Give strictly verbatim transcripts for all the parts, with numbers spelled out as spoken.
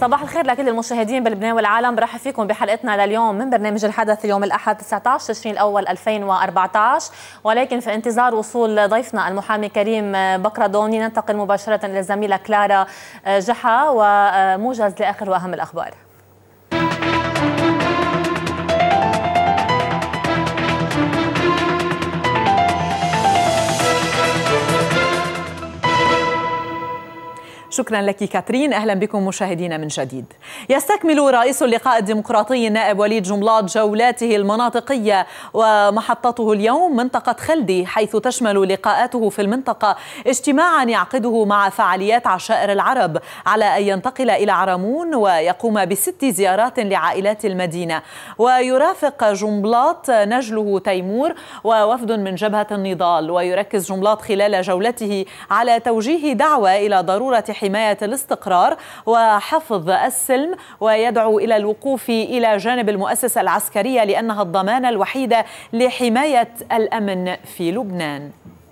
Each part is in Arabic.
صباح الخير لكل المشاهدين بلبنان والعالم. برحب فيكم بحلقتنا لليوم من برنامج الحدث اليوم الأحد تسعة عشر تشرين الأول ألفين وأربعة عشر، ولكن في انتظار وصول ضيفنا المحامي كريم بكردوني ننتقل مباشرة إلى الزميلة كلارا جحا وموجز لآخر وأهم الأخبار. شكرا لك كاترين. أهلا بكم مشاهدينا من جديد. يستكمل رئيس اللقاء الديمقراطي النائب وليد جنبلاط جولاته المناطقية ومحطته اليوم منطقة خلدي، حيث تشمل لقاءاته في المنطقة اجتماعا يعقده مع فعاليات عشائر العرب، على أن ينتقل إلى عرمون ويقوم بست زيارات لعائلات المدينة. ويرافق جنبلاط نجله تيمور ووفد من جبهة النضال. ويركز جنبلاط خلال جولته على توجيه دعوة إلى ضرورة حماية الاستقرار وحفظ السلم، ويدعو إلى الوقوف إلى جانب المؤسسة العسكرية لأنها الضمانة الوحيدة لحماية الأمن في لبنان.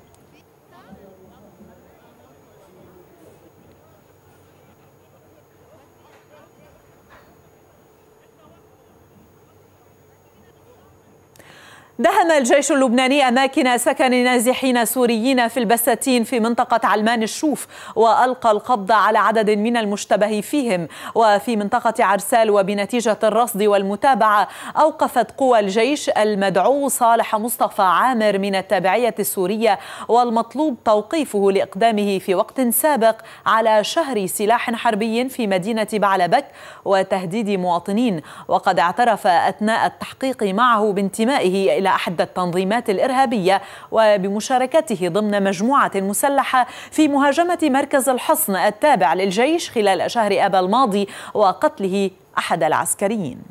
دهم الجيش اللبناني أماكن سكن نازحين سوريين في البساتين في منطقة علمان الشوف، وألقى القبض على عدد من المشتبه فيهم. وفي منطقة عرسال وبنتيجة الرصد والمتابعة أوقفت قوى الجيش المدعو صالح مصطفى عامر من التابعية السورية، والمطلوب توقيفه لإقدامه في وقت سابق على شهر سلاح حربي في مدينة بعلبك وتهديد مواطنين. وقد اعترف أثناء التحقيق معه بانتمائه إلى أحد التنظيمات الإرهابية وبمشاركته ضمن مجموعة مسلحة في مهاجمة مركز الحصن التابع للجيش خلال شهر آب الماضي وقتله أحد العسكريين.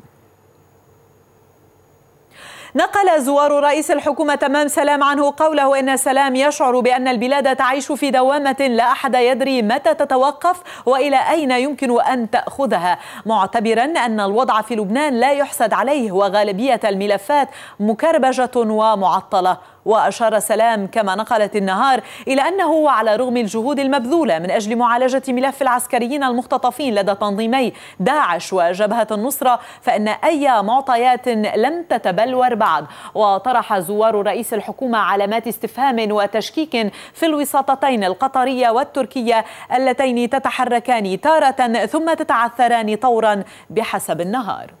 نقل زوار رئيس الحكومة تمام سلام عنه قوله إن سلام يشعر بأن البلاد تعيش في دوامة لا أحد يدري متى تتوقف وإلى أين يمكن أن تأخذها، معتبرا أن الوضع في لبنان لا يحسد عليه وغالبية الملفات مكربجة ومعطلة. وأشار سلام كما نقلت النهار إلى أنه وعلى رغم الجهود المبذولة من أجل معالجة ملف العسكريين المختطفين لدى تنظيمي داعش وجبهة النصرة فإن أي معطيات لم تتبلور بعد. وطرح زوار رئيس الحكومة علامات استفهام وتشكيك في الوساطتين القطرية والتركية اللتين تتحركان تارة ثم تتعثران طورا بحسب النهار.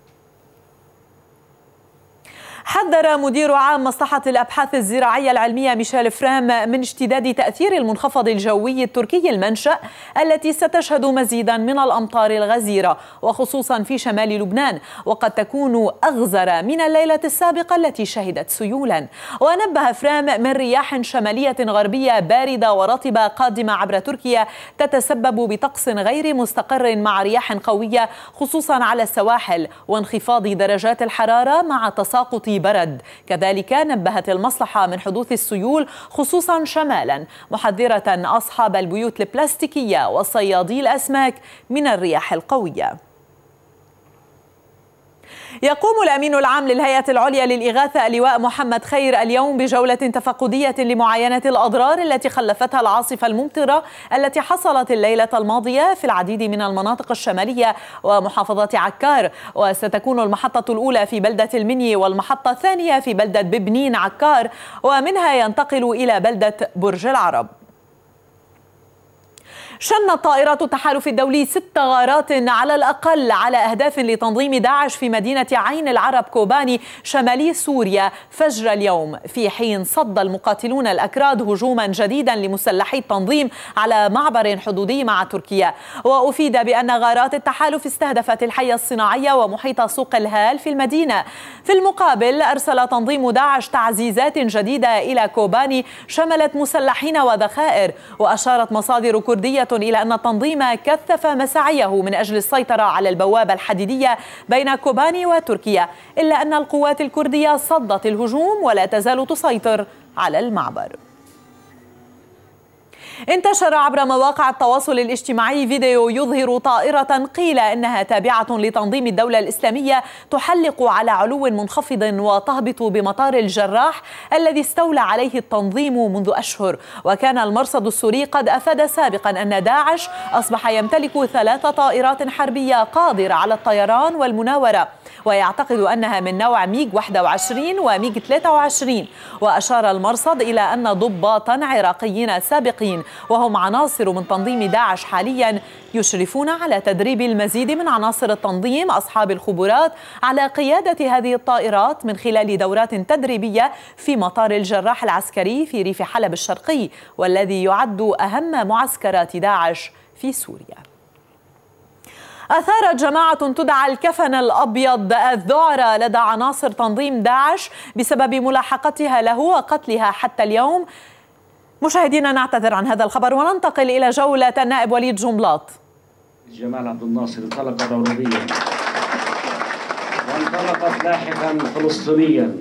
حذر مدير عام مصلحة الأبحاث الزراعية العلمية ميشيل فرام من اشتداد تأثير المنخفض الجوي التركي المنشأ التي ستشهد مزيدا من الأمطار الغزيرة وخصوصا في شمال لبنان، وقد تكون أغزر من الليلة السابقة التي شهدت سيولا. ونبه فرام من رياح شمالية غربية باردة ورطبة قادمة عبر تركيا تتسبب بطقس غير مستقر مع رياح قوية خصوصا على السواحل وانخفاض درجات الحرارة مع تساقط برد. كذلك نبهت المصلحة من حدوث السيول خصوصا شمالا، محذرة أصحاب البيوت البلاستيكية وصيادي الأسماك من الرياح القوية. يقوم الأمين العام للهيئة العليا للإغاثة اللواء محمد خير اليوم بجولة تفقدية لمعاينة الأضرار التي خلفتها العاصفة الممطرة التي حصلت الليلة الماضية في العديد من المناطق الشمالية ومحافظة عكار. وستكون المحطة الأولى في بلدة المني والمحطة الثانية في بلدة ببنين عكار، ومنها ينتقل إلى بلدة برج العرب. شنت طائرات التحالف الدولي ست غارات على الأقل على أهداف لتنظيم داعش في مدينة عين العرب كوباني شمالي سوريا فجر اليوم، في حين صد المقاتلون الأكراد هجوما جديدا لمسلحي التنظيم على معبر حدودي مع تركيا. وأفيد بأن غارات التحالف استهدفت الحي الصناعي ومحيط سوق الهال في المدينة. في المقابل أرسل تنظيم داعش تعزيزات جديدة إلى كوباني شملت مسلحين وذخائر. وأشارت مصادر كردية إلى أن التنظيم كثف مساعيه من أجل السيطرة على البوابة الحديدية بين كوباني وتركيا، إلا أن القوات الكردية صدت الهجوم ولا تزال تسيطر على المعبر. انتشر عبر مواقع التواصل الاجتماعي فيديو يظهر طائرة قيل إنها تابعة لتنظيم الدولة الإسلامية تحلق على علو منخفض وتهبط بمطار الجراح الذي استولى عليه التنظيم منذ أشهر. وكان المرصد السوري قد أفاد سابقا أن داعش أصبح يمتلك ثلاث طائرات حربية قادرة على الطيران والمناورة، ويعتقد أنها من نوع ميغ واحد وعشرين وميغ ثلاثة وعشرين. وأشار المرصد إلى أن ضباطا عراقيين سابقين وهم عناصر من تنظيم داعش حاليا يشرفون على تدريب المزيد من عناصر التنظيم أصحاب الخبرات على قيادة هذه الطائرات من خلال دورات تدريبية في مطار الجراح العسكري في ريف حلب الشرقي، والذي يعد أهم معسكرات داعش في سوريا. أثارت جماعة تدعى الكفن الأبيض الذعر لدى عناصر تنظيم داعش بسبب ملاحقتها له وقتلها حتى اليوم. مشاهدينا نعتذر عن هذا الخبر وننتقل إلى جولة النائب وليد جنبلاط. جمال عبد الناصر انطلقت عربيا وانطلقت لاحقا فلسطينيا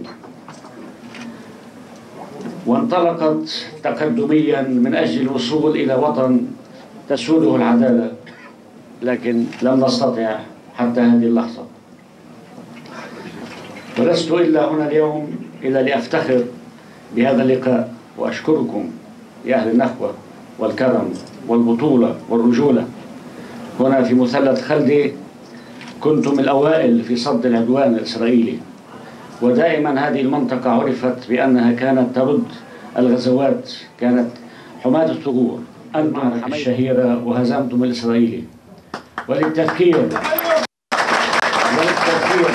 وانطلقت تقدميا من أجل الوصول إلى وطن تسوده العدالة، لكن لم نستطع حتى هذه اللحظة. ولست إلا هنا اليوم إلا لأفتخر بهذا اللقاء وأشكركم يا أهل النخوة والكرم والبطولة والرجولة. هنا في مثلث خلدي كنتم الأوائل في صد العدوان الإسرائيلي، ودائما هذه المنطقة عرفت بأنها كانت ترد الغزوات، كانت حماة الثغور. أنتم الشهيرة وهزمتم الإسرائيلي. وللتذكير وللتذكير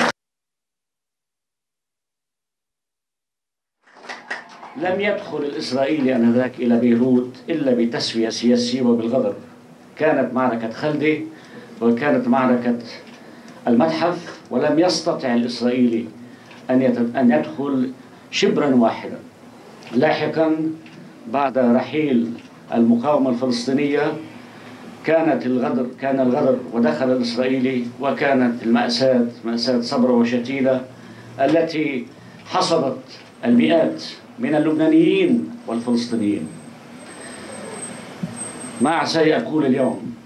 لم يدخل الإسرائيلي آنذاك إلى بيروت إلا بتسوية سياسية وبالغدر. كانت معركة خلدي وكانت معركة المتحف، ولم يستطع الإسرائيلي أن أن يدخل شبرا واحدا. لاحقا بعد رحيل المقاومة الفلسطينية كانت الغدر كان الغدر ودخل الإسرائيلي، وكانت المأساة مأساة صبرا وشتيلة التي حصدت المئات من اللبنانيين والفلسطينيين. ما عساي أقول اليوم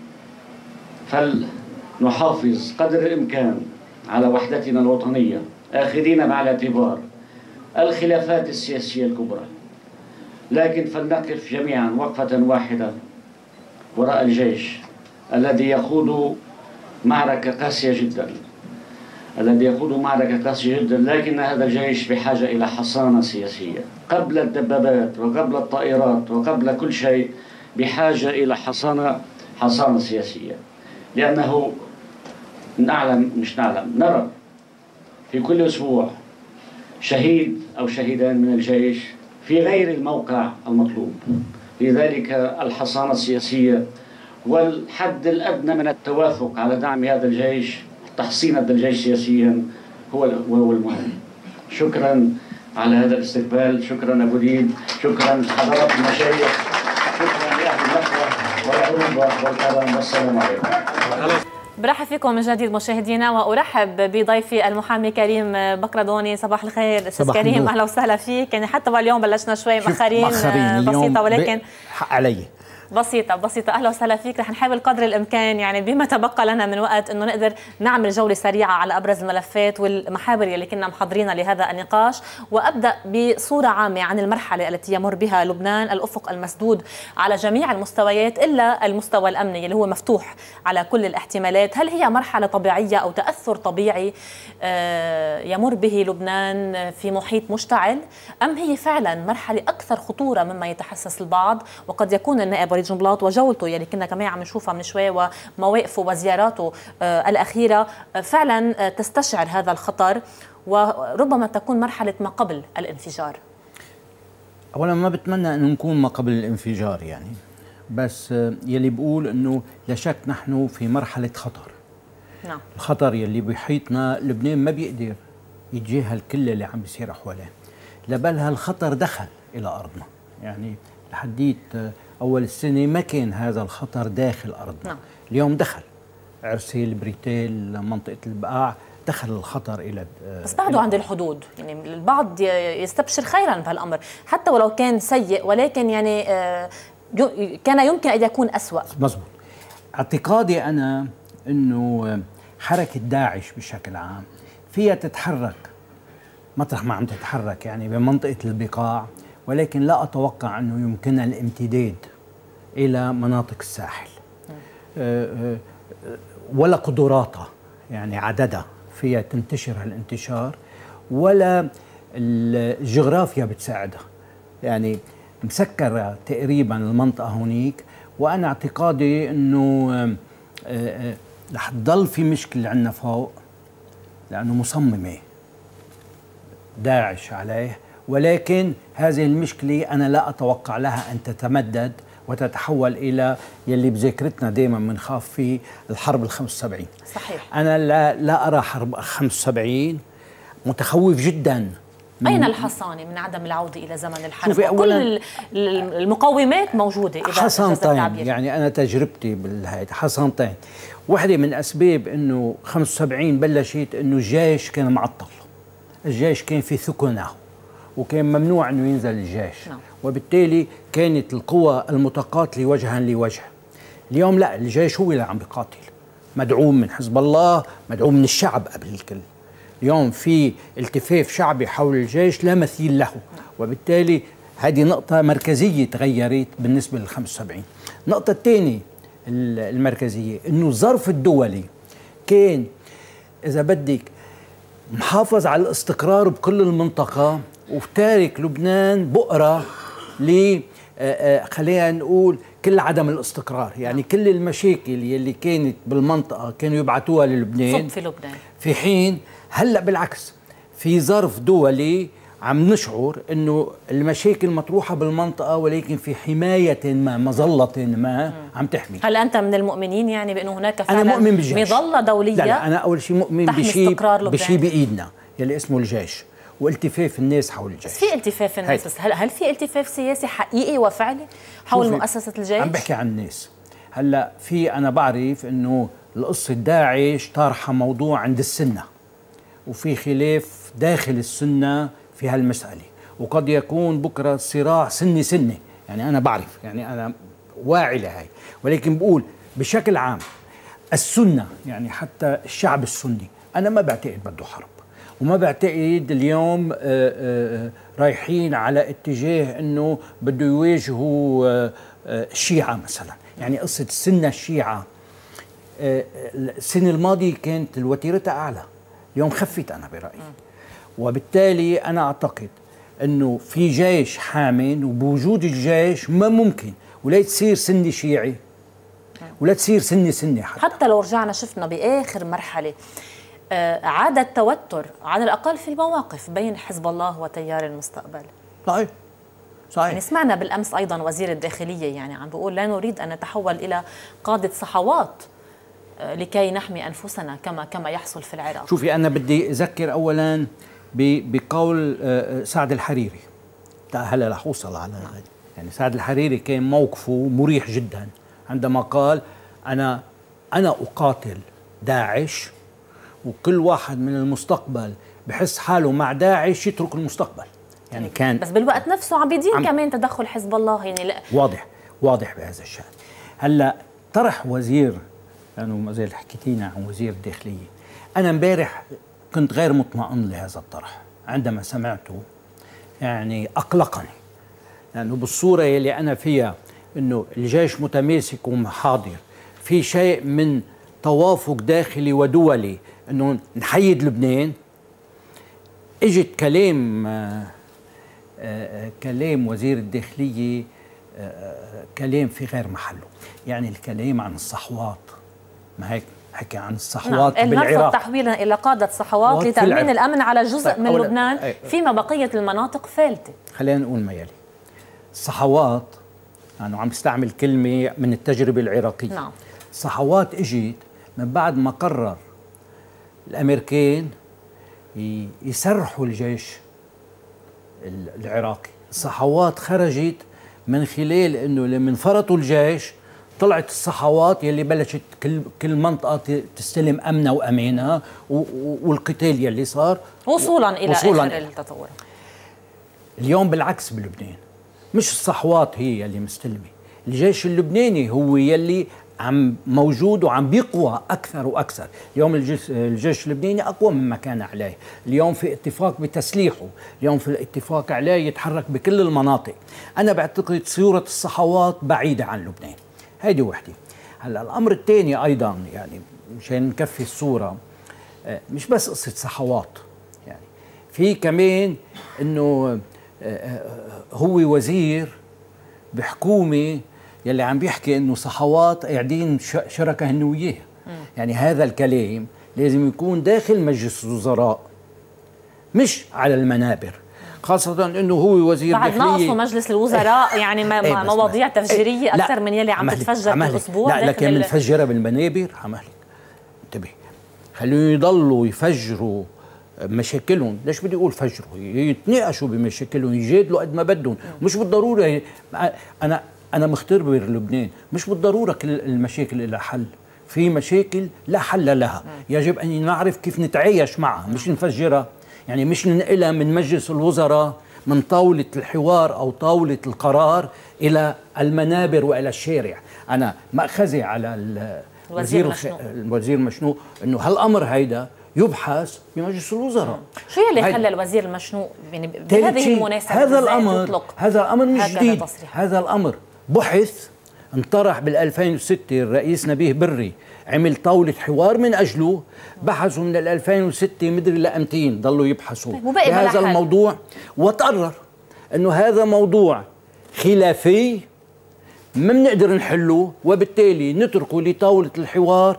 فلنحافظ قدر الإمكان على وحدتنا الوطنية، آخذين مع الاعتبار الخلافات السياسية الكبرى، لكن فلنقف جميعا وقفة واحدة وراء الجيش الذي يخوض معركة قاسية جدا الذي يخوض معركة قاسية جدا لكن هذا الجيش بحاجة إلى حصانة سياسية قبل الدبابات وقبل الطائرات وقبل كل شيء، بحاجة إلى حصانة حصانة سياسية. لأنه نعلم مش نعلم نرى في كل أسبوع شهيد أو شهيدان من الجيش في غير الموقع المطلوب. لذلك الحصانة السياسية والحد الأدنى من التوافق على دعم هذا الجيش، تحصين هذا الجيش سياسيا هو هو المهم. شكرا على هذا الاستقبال، شكرا أبو ديد، شكرا حضرات المشايخ، شكرا لأهل النخوة والعروبة والكرم، والسلام عليكم. برحب فيكم من جديد مشاهدينا، وارحب بضيفي المحامي كريم بكردوني. صباح الخير استاذ كريم، اهلا وسهلا فيك. يعني حتى اليوم بلشنا شوي مأخرين بسيطه، ولكن حق علي بسيطة بسيطة. أهلا وسهلا فيك. رح نحاول قدر الإمكان يعني بما تبقى لنا من وقت إنه نقدر نعمل جولة سريعة على أبرز الملفات والمحاور اللي كنا محضرينها لهذا النقاش، وأبدأ بصورة عامة عن المرحلة التي يمر بها لبنان، الأفق المسدود على جميع المستويات إلا المستوى الأمني اللي هو مفتوح على كل الاحتمالات. هل هي مرحلة طبيعية أو تأثر طبيعي يمر به لبنان في محيط مشتعل، أم هي فعلا مرحلة أكثر خطورة مما يتحسس البعض؟ وقد يكون النائب وليد جنبلاط وجولته يعني كنا كمان عم نشوفها من شوي ومواقفه وزياراته آه الأخيرة آه فعلا تستشعر هذا الخطر، وربما تكون مرحلة ما قبل الانفجار. أولا ما بتمنى أن نكون ما قبل الانفجار يعني، بس يلي بقول أنه لا شك نحن في مرحلة خطر. نعم. الخطر يلي بيحيطنا لبنان ما بيقدر يتجاهل كل اللي عم بيصير حواليه، لبل هالخطر دخل إلى أرضنا. يعني لحديت أول السنة ما كان هذا الخطر داخل أرضنا. نعم. اليوم دخل عرسيل، بريتيل، منطقة البقاع، دخل الخطر إلى بس بعده عند الحدود. يعني البعض يستبشر خيرا بهالأمر حتى ولو كان سيء، ولكن يعني كان يمكن أن يكون أسوأ. مزبوط. اعتقادي أنا أنه حركة داعش بشكل عام فيها تتحرك مطرح ما عم تتحرك يعني بمنطقة البقاع، ولكن لا أتوقع أنه يمكنها الامتداد إلى مناطق الساحل ولا قدراتها يعني عددها فيها تنتشر هالانتشار، ولا الجغرافيا بتساعدها. يعني مسكرة تقريبا المنطقة هونيك، وأنا اعتقادي أنه رح تضل في مشكلة عندنا فوق لأنه مصممة داعش عليه، ولكن هذه المشكلة أنا لا أتوقع لها أن تتمدد وتتحول إلى يلي بذاكرتنا دائما بنخاف فيه الحرب ال خمسة وسبعين. صحيح. أنا لا لا أرى حرب خمسة وسبعين، متخوف جدا. أين الحصانة من عدم العودة إلى زمن الحرب؟ كل المقومات موجودة. إذا حصانتين، يعني أنا تجربتي بالهيدا حصانتين. واحدة من أسباب أنه خمسة وسبعين بلشت أنه الجيش كان معطل، الجيش كان في ثكنه وكان ممنوع أنه ينزل الجيش. نعم. وبالتالي كانت القوى المتقاتلة وجها لوجه. اليوم لا، الجيش هو اللي عم بيقاتل، مدعوم من حزب الله، مدعوم من الشعب قبل الكل. اليوم في التفاف شعبي حول الجيش لا مثيل له، وبالتالي هذه نقطة مركزية تغيرت بالنسبة لل خمسة وسبعين. النقطة الثانية المركزية أنه الظرف الدولي كان إذا بدك محافظ على الاستقرار بكل المنطقة، وتارك لبنان بؤرة ل خلينا نقول كل عدم الاستقرار. يعني كل المشاكل يلي كانت بالمنطقة كانوا يبعثوها للبنان في لبنان، في حين هلا بالعكس في ظرف دولي عم نشعر انه المشاكل مطروحه بالمنطقه، ولكن في حمايه ما مظله ما عم تحمي. هل انت من المؤمنين يعني بانه هناك فعلا أنا مؤمن بالجيش. مظله دوليه؟ لا, لا انا اول شيء مؤمن بشيء بشيء بايدنا يلي اسمه الجيش والتفاف الناس حول الجيش. في التفاف الناس، بس هل هل في التفاف سياسي حقيقي وفعلي حول مؤسسه الجيش؟ عم بحكي عن الناس. هلا في انا بعرف انه القصه داعش طارحه موضوع عند السنه، وفي خلاف داخل السنه في هالمسألة، وقد يكون بكرة صراع سني سني. يعني أنا بعرف، يعني أنا واعي لهي، ولكن بقول بشكل عام السنة يعني حتى الشعب السني أنا ما بعتقد بده حرب، وما بعتقد اليوم رايحين على اتجاه أنه بده يواجهوا الشيعة مثلا. يعني قصة السنة الشيعة السنة الماضية كانت الوتيرة أعلى، اليوم خفت أنا برأيي. وبالتالي أنا أعتقد أنه في جيش حامٍ، وبوجود الجيش ما ممكن ولا تصير سني شيعي ولا تصير سني سني. حتى, حتى لو رجعنا شفنا بآخر مرحلة آه عاد التوتر على الأقل في المواقف بين حزب الله وتيار المستقبل. صحيح صحيح. يعني سمعنا بالأمس أيضا وزير الداخلية يعني عم بيقول لا نريد أن نتحول إلى قادة صحوات لكي نحمي أنفسنا كما كما يحصل في العراق. شوفي أنا بدي أذكر أولاً بقول سعد الحريري. هلا رح أوصل على هذا. يعني سعد الحريري كان موقفه مريح جدا عندما قال أنا أنا أقاتل داعش، وكل واحد من المستقبل بحس حاله مع داعش يترك المستقبل. يعني كان بس بالوقت نفسه عم بيدين كمان تدخل حزب الله. يعني لا واضح واضح بهذا الشأن. هلا طرح وزير، لأنه زي اللي حكيتينا عن وزير الداخلية، أنا امبارح كنت غير مطمئن لهذا الطرح عندما سمعته. يعني أقلقني، لأنه بالصورة اللي أنا فيها أنه الجيش متماسك وحاضر، في شيء من توافق داخلي ودولي أنه نحيد لبنان. اجت كلام آآ آآ كلام وزير الداخلية كلام في غير محله. يعني الكلام عن الصحوات، ما هيك حكي عن الصحوات نعم. بالعراق، نرفض تحويلا إلى قادة صحوات لتأمين الأمن على جزء طيب من لبنان أي. فيما بقية المناطق فالتة. خلينا نقول ما يلي. الصحوات يعني عم بستعمل كلمة من التجربة العراقية. نعم. الصحوات اجت من بعد ما قرر الأمريكان يسرحوا الجيش العراقي. الصحوات خرجت من خلال انه لما انفرطوا الجيش طلعت الصحوات يلي بلشت كل كل منطقه تستلم امنها وامانها، والقتال يلي صار وصولا الى وصولاً اخر التطور. اليوم بالعكس بلبنان، مش الصحوات هي يلي مستلمه، الجيش اللبناني هو يلي عم موجود وعم بيقوى اكثر واكثر. اليوم الجيش, الجيش اللبناني اقوى مما كان عليه، اليوم في اتفاق بتسليحه، اليوم في الاتفاق عليه يتحرك بكل المناطق. انا بعتقد صورة الصحوات بعيدة عن لبنان، هيدي وحدة. هلا الامر الثاني ايضا يعني مشان نكفي الصورة، مش بس قصة صحوات، يعني في كمان انه هو وزير بحكومة يلي عم بيحكي انه صحوات قاعدين شركة هن وياه. يعني هذا الكلام لازم يكون داخل مجلس الوزراء مش على المنابر، خاصة انه هو وزير بعد داخلية. ناقصه مجلس الوزراء يعني مواضيع تفجيرية اكثر من يلي عم تتفجر كل اسبوع. لا لكن منفجرة بالمنابر. عملك انتبه، خليهم يضلوا يفجروا مشاكلهم. ليش بدي اقول فجروا؟ يتناقشوا بمشاكلهم، يجادلوا قد ما بدهم، مش بالضروره. انا انا مختبر لبنان، مش بالضروره كل المشاكل لها حل، في مشاكل لا حل لها، يجب ان نعرف كيف نتعايش معها، مش نفجرها. يعني مش ننقلها من مجلس الوزراء، من طاوله الحوار او طاوله القرار الى المنابر والى الشارع. انا مأخذي على الوزير المشنوق, الوزير المشنوق انه هالامر هيدا يبحث بمجلس الوزراء. شو يلي خلى الوزير المشنوق يعني بهذه المناسبة هذا الامر هذا الامر مش جديد، هذا الامر بحث انطرح بال ألفين وستة. الرئيس نبيه بري عمل طاولة حوار من اجله، بحثوا من ال ألفين وستة مدري لأمتين ضلوا يبحثوا بهذا الموضوع، وتقرر انه هذا موضوع خلافي ما بنقدر نحله، وبالتالي نتركه لطاولة الحوار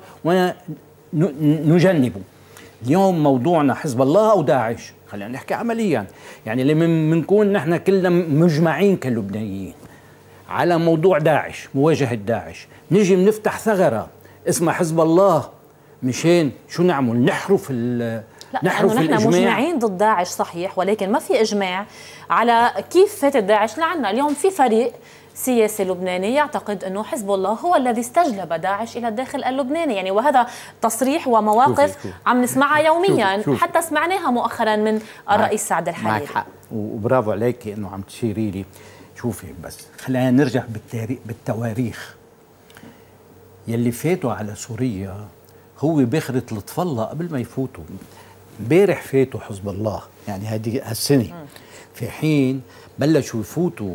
ونجنبه. اليوم موضوعنا حزب الله او داعش، خلينا نحكي عمليا، يعني لما بنكون نحن كلنا مجمعين كلبنانيين على موضوع داعش، مواجهة داعش، نجي بنفتح ثغرة اسمها حزب الله مشان شو نعمل؟ نحرف ال لا نحرف نحن الإجماع. مجمعين ضد داعش صحيح، ولكن ما في إجماع على كيف فاتت داعش لعنا. اليوم في فريق سياسي لبناني يعتقد أنه حزب الله هو الذي استجلب داعش إلى الداخل اللبناني، يعني وهذا تصريح ومواقف شوفي شوفي. عم نسمعها يوميا، شوفي شوفي. حتى سمعناها مؤخرا من الرئيس سعد الحريري. معك حق وبرافو عليك أنه عم تشيري لي. شوفي بس خلينا نرجع بالتاريخ بالتواريخ. يلي فاتوا على سوريا هو بخرة لطف الله قبل ما يفوتوا. امبارح فاتوا حزب الله، يعني هذه هالسنة، في حين بلشوا يفوتوا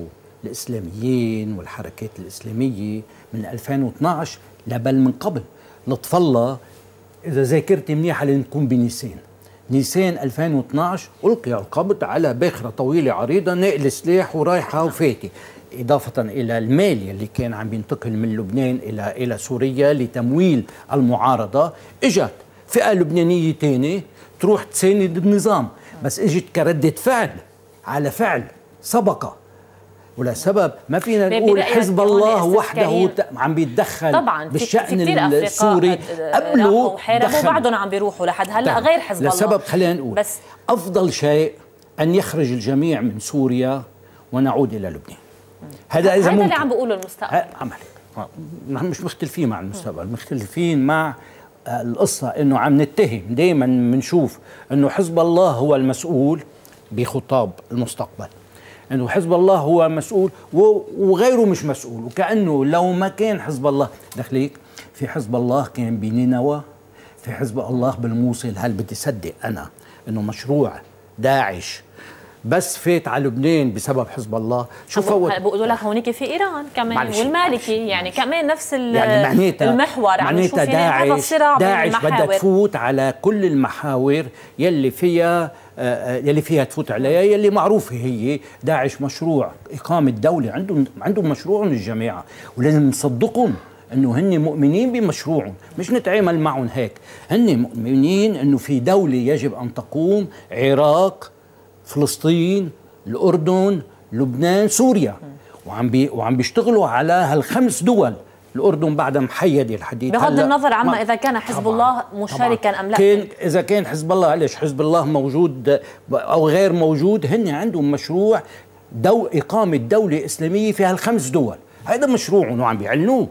الإسلاميين والحركات الإسلامية من ألفين واثنعش لبل من قبل. لطف الله إذا ذاكرتي منيحة لنكون بنيسان، نيسان ألفين واثنعش ألقي القبض على باخرة طويلة عريضة نقل سلاح ورايحة وفاتي، إضافة إلى المال اللي كان عم ينتقل من لبنان إلى إلى سوريا لتمويل المعارضة. إجت فئة لبنانية تانية تروح تساند النظام، بس إجت كردة فعل على فعل سبق، ولا سبب ما فينا نقول حزب الله وحده عم بيتدخل طبعا بالشأن السوري. قبله وحاربوا وبعدهم عم بيروحوا لحد هلا غير حزب الله. لسبب خلينا نقول بس أفضل شيء أن يخرج الجميع من سوريا ونعود إلى لبنان. هذا إذا هذا اللي عم بيقوله المستقبل. عملي نحن مش مختلفين مع المستقبل، مختلفين مع القصة إنه عم نتهم دائما بنشوف إنه حزب الله هو المسؤول بخطاب المستقبل، انه حزب الله هو مسؤول وغيره مش مسؤول، وكأنه لو ما كان حزب الله دخليك في حزب الله كان بنينوى، في حزب الله بالموصل. هل بدي صدق انا انه مشروع داعش بس فات على لبنان بسبب حزب الله؟ شو فوت؟ بقولوا لك هونيك في ايران كمان والمالكي معلش يعني معلش. كمان نفس يعني معناتها المحور عم نشوف هذا الصراع داعش بدها تفوت على كل المحاور يلي فيها يلي فيها تفوت عليها، يلي معروفه هي داعش مشروع اقامه دوله، عندهم عندهم مشروعهم الجماعه، ولازم نصدقهم انه هن مؤمنين بمشروعهم، مش نتعامل معهم هيك. هن مؤمنين انه في دوله يجب ان تقوم، عراق، فلسطين، الأردن، لبنان، سوريا، وعم بي وعم بيشتغلوا على هالخمس دول. الأردن بعدها محيدة الحديث بغض النظر عما إذا كان حزب طبعًا الله مشاركا طبعًا أم لا. كان إذا كان حزب الله، علاش حزب الله موجود أو غير موجود، هن عندهم مشروع دو إقامة دولة إسلامية في هالخمس دول، هذا مشروعهم وعم بيعلنوه.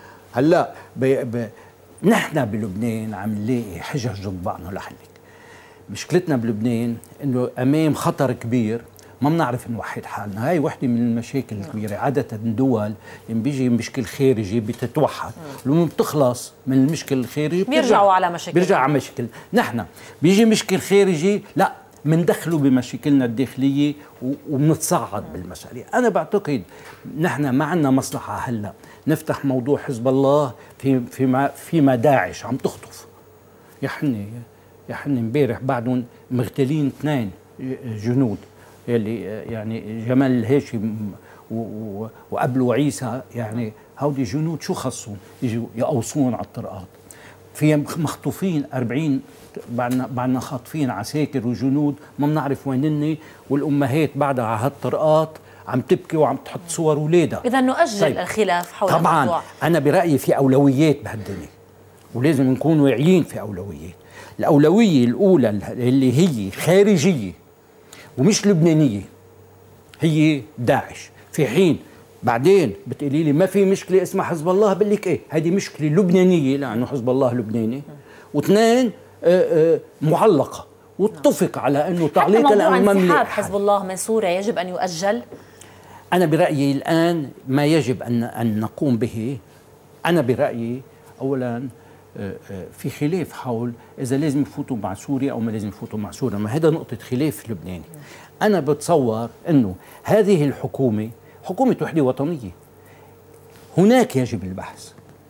هلا بي بي نحن بلبنان عم نلاقي حجج ضد بعضنا. لحلك مشكلتنا بلبنان انه امام خطر كبير ما بنعرف نوحد حالنا. هاي وحده من المشاكل الكبيره. عاده الدول لما بيجي مشكل خارجي بتتوحد، لما بتخلص من المشكل الخارجي بيرجعوا على مشاكل، بيرجع على مشاكل. نحن بيجي مشكل خارجي لا مندخله بمشاكلنا الداخليه وبنتصعد بالمسألة. أنا بعتقد نحن ما عندنا مصلحة هلا نفتح موضوع حزب الله في فيما فيما داعش عم تخطف. يا حني يا حني امبارح بعدهم مغتالين اثنين جنود يلي يعني جمال الهاشم وقبله عيسى، يعني هودي جنود شو خصهم يجوا يقوصون على الطرقات. في مخطوفين أربعين، بعدنا بعدنا خاطفين عساكر وجنود ما بنعرف وينني، والامهات بعدها على هالطرقات عم تبكي وعم تحط صور اولادها. اذا نؤجل طيب. الخلاف حول طبعا الموضوع. انا برايي في اولويات بهالدنيا ولازم نكون واعيين في اولويات. الاولويه الاولى اللي هي خارجيه ومش لبنانيه هي داعش، في حين بعدين بتقولي لي ما في مشكله اسمها حزب الله، بقول لك ايه هذه مشكله لبنانيه لانه حزب الله لبناني، واثنين معلقه واتفق على انه تعليق الامام انسحاب حزب الله من سوريا يجب ان يؤجل. انا برايي الان ما يجب ان ان نقوم به، انا برايي اولا في خلاف حول اذا لازم يفوتوا مع سوريا او ما لازم يفوتوا مع سوريا، ما هذا نقطه خلاف لبناني. انا بتصور انه هذه الحكومه حكومه وحده وطنيه، هناك يجب البحث.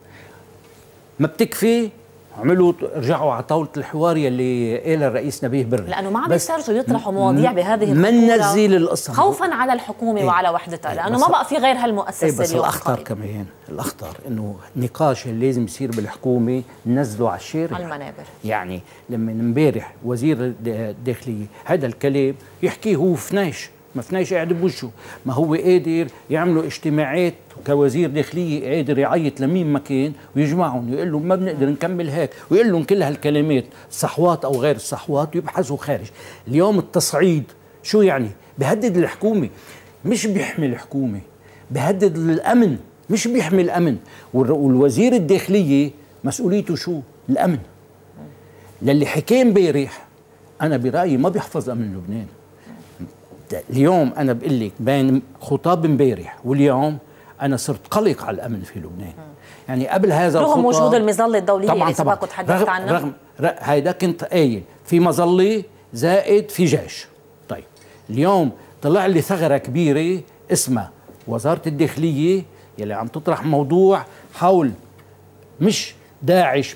ما بتكفي عملوا رجعوا على طاوله الحوار يلي قال الرئيس نبيه بري، لانه ما عم يسترجوا يطرحوا مواضيع بهذه ما ننزل القصه خوفا على الحكومه ايه وعلى وحدتها، لانه ما بقى في غير هالمؤسسه ايه. بس اليوم الاخطر كمان الاخطر انه النقاش اللي لازم يصير بالحكومه ننزله على الشارع على المنابر. يعني لما امبارح وزير الداخليه هذا الكلام يحكيه هو فناش، ما فناش قاعد بوجهه، ما هو قادر يعملوا اجتماعات كوزير داخلية، قادر يعيط لمين مكان ويجمعهم ويقول لهم ما بنقدر نكمل هيك، ويقول لهم كل هالكلمات صحوات او غير الصحوات ويبحثوا خارج. اليوم التصعيد شو يعني؟ بهدد الحكومة، مش بيحمي الحكومة، بهدد الامن مش بيحمي الامن. والوزير الداخلية مسؤوليته شو؟ الامن. للي حكى امبارح انا برايي ما بيحفظ امن لبنان. اليوم انا بقول لك بين خطاب امبارح واليوم انا صرت قلق على الامن في لبنان. يعني قبل هذا رغم الخطاب وجود المظله الدوليه طبعا اللي طبعا سبق وتحدثت عنها، رغم هيدا كنت قايل في مظله زائد في جيش. طيب اليوم طلع لي ثغره كبيره اسمها وزاره الداخليه يلي عم تطرح موضوع حول مش داعش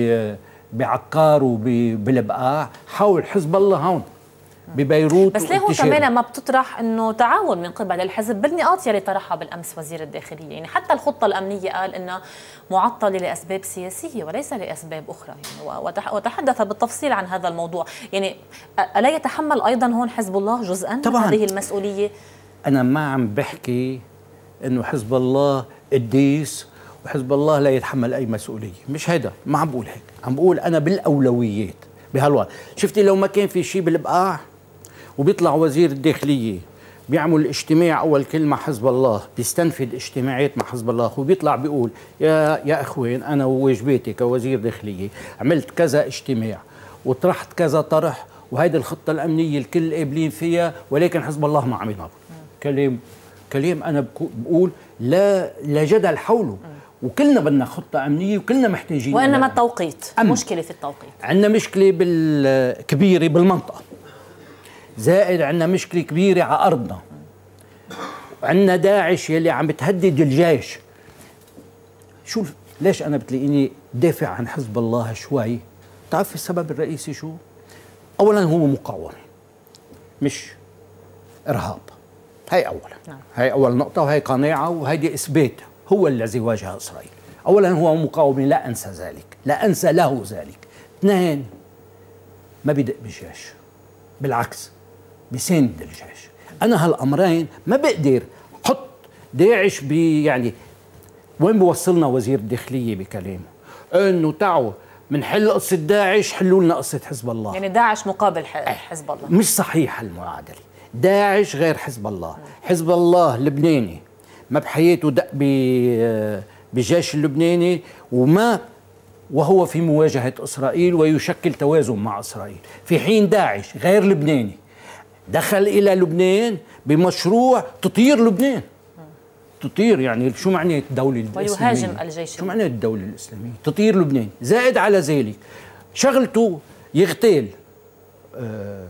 بعكار وبالبقاع، حول حزب الله هون ببيروت. بس ليه هون كمان ما بتطرح انه تعاون من قبل الحزب بالنقاط يلي طرحها بالامس وزير الداخليه؟ يعني حتى الخطه الامنيه قال انها معطله لاسباب سياسيه وليس لاسباب اخرى، يعني وتحدث بالتفصيل عن هذا الموضوع. يعني الا يتحمل ايضا هون حزب الله جزءا من هذه المسؤوليه؟ انا ما عم بحكي انه حزب الله قديس وحزب الله لا يتحمل اي مسؤوليه، مش هيدا، ما عم بقول هيك، عم بقول انا بالاولويات بهالوقت. شفتي لو ما كان في شيء بالبقاع وبيطلع وزير الداخلية بيعمل اجتماع أول كلمة حزب الله، بيستنفذ اجتماعات مع حزب الله وبيطلع بيقول يا يا إخوان أنا وواجباتي كوزير داخلية عملت كذا اجتماع وطرحت كذا طرح وهيدي الخطة الأمنية الكل قابلين فيها ولكن حزب الله ما عم ينظر. كلام كلام أنا بقول لا لا جدل حوله، وكلنا بدنا خطة أمنية وكلنا محتاجين، وإنما التوقيت مشكلة في التوقيت. عندنا مشكلة بالكبيرة بالمنطقة، زائد عندنا مشكلة كبيرة على أرضنا، عندنا داعش يلي عم بتهدد الجيش. شو ليش أنا بتلاقيني دافع عن حزب الله شوي؟ بتعرف السبب الرئيسي شو؟ أولا هو مقاومة مش إرهاب، هاي أولا نعم. هاي أول نقطة وهي قناعة وهيدي إثبات هو الذي واجه إسرائيل. أولا هو مقاومة لا أنسى ذلك، لا أنسى له ذلك. اثنين ما بدق بالجيش، بالعكس بساند الجيش. أنا هالأمرين ما بقدر حط داعش بي يعني وين بوصلنا وزير الداخلية بكلامه؟ إنه تعوا منحل قصة داعش حلوا لنا قصة حزب الله. يعني داعش مقابل حزب الله، مش صحيح المعادلة. داعش غير حزب الله، حزب الله لبناني ما بحياته دق بجيش اللبناني وما وهو في مواجهة إسرائيل ويشكل توازن مع إسرائيل، في حين داعش غير لبناني دخل إلى لبنان بمشروع تطير لبنان. تطير يعني شو معنى الدولة الإسلامية؟ ويهاجم الجيش. شو معنى الدولة الإسلامية؟ تطير لبنان. زائد على ذلك شغلته يغتال آه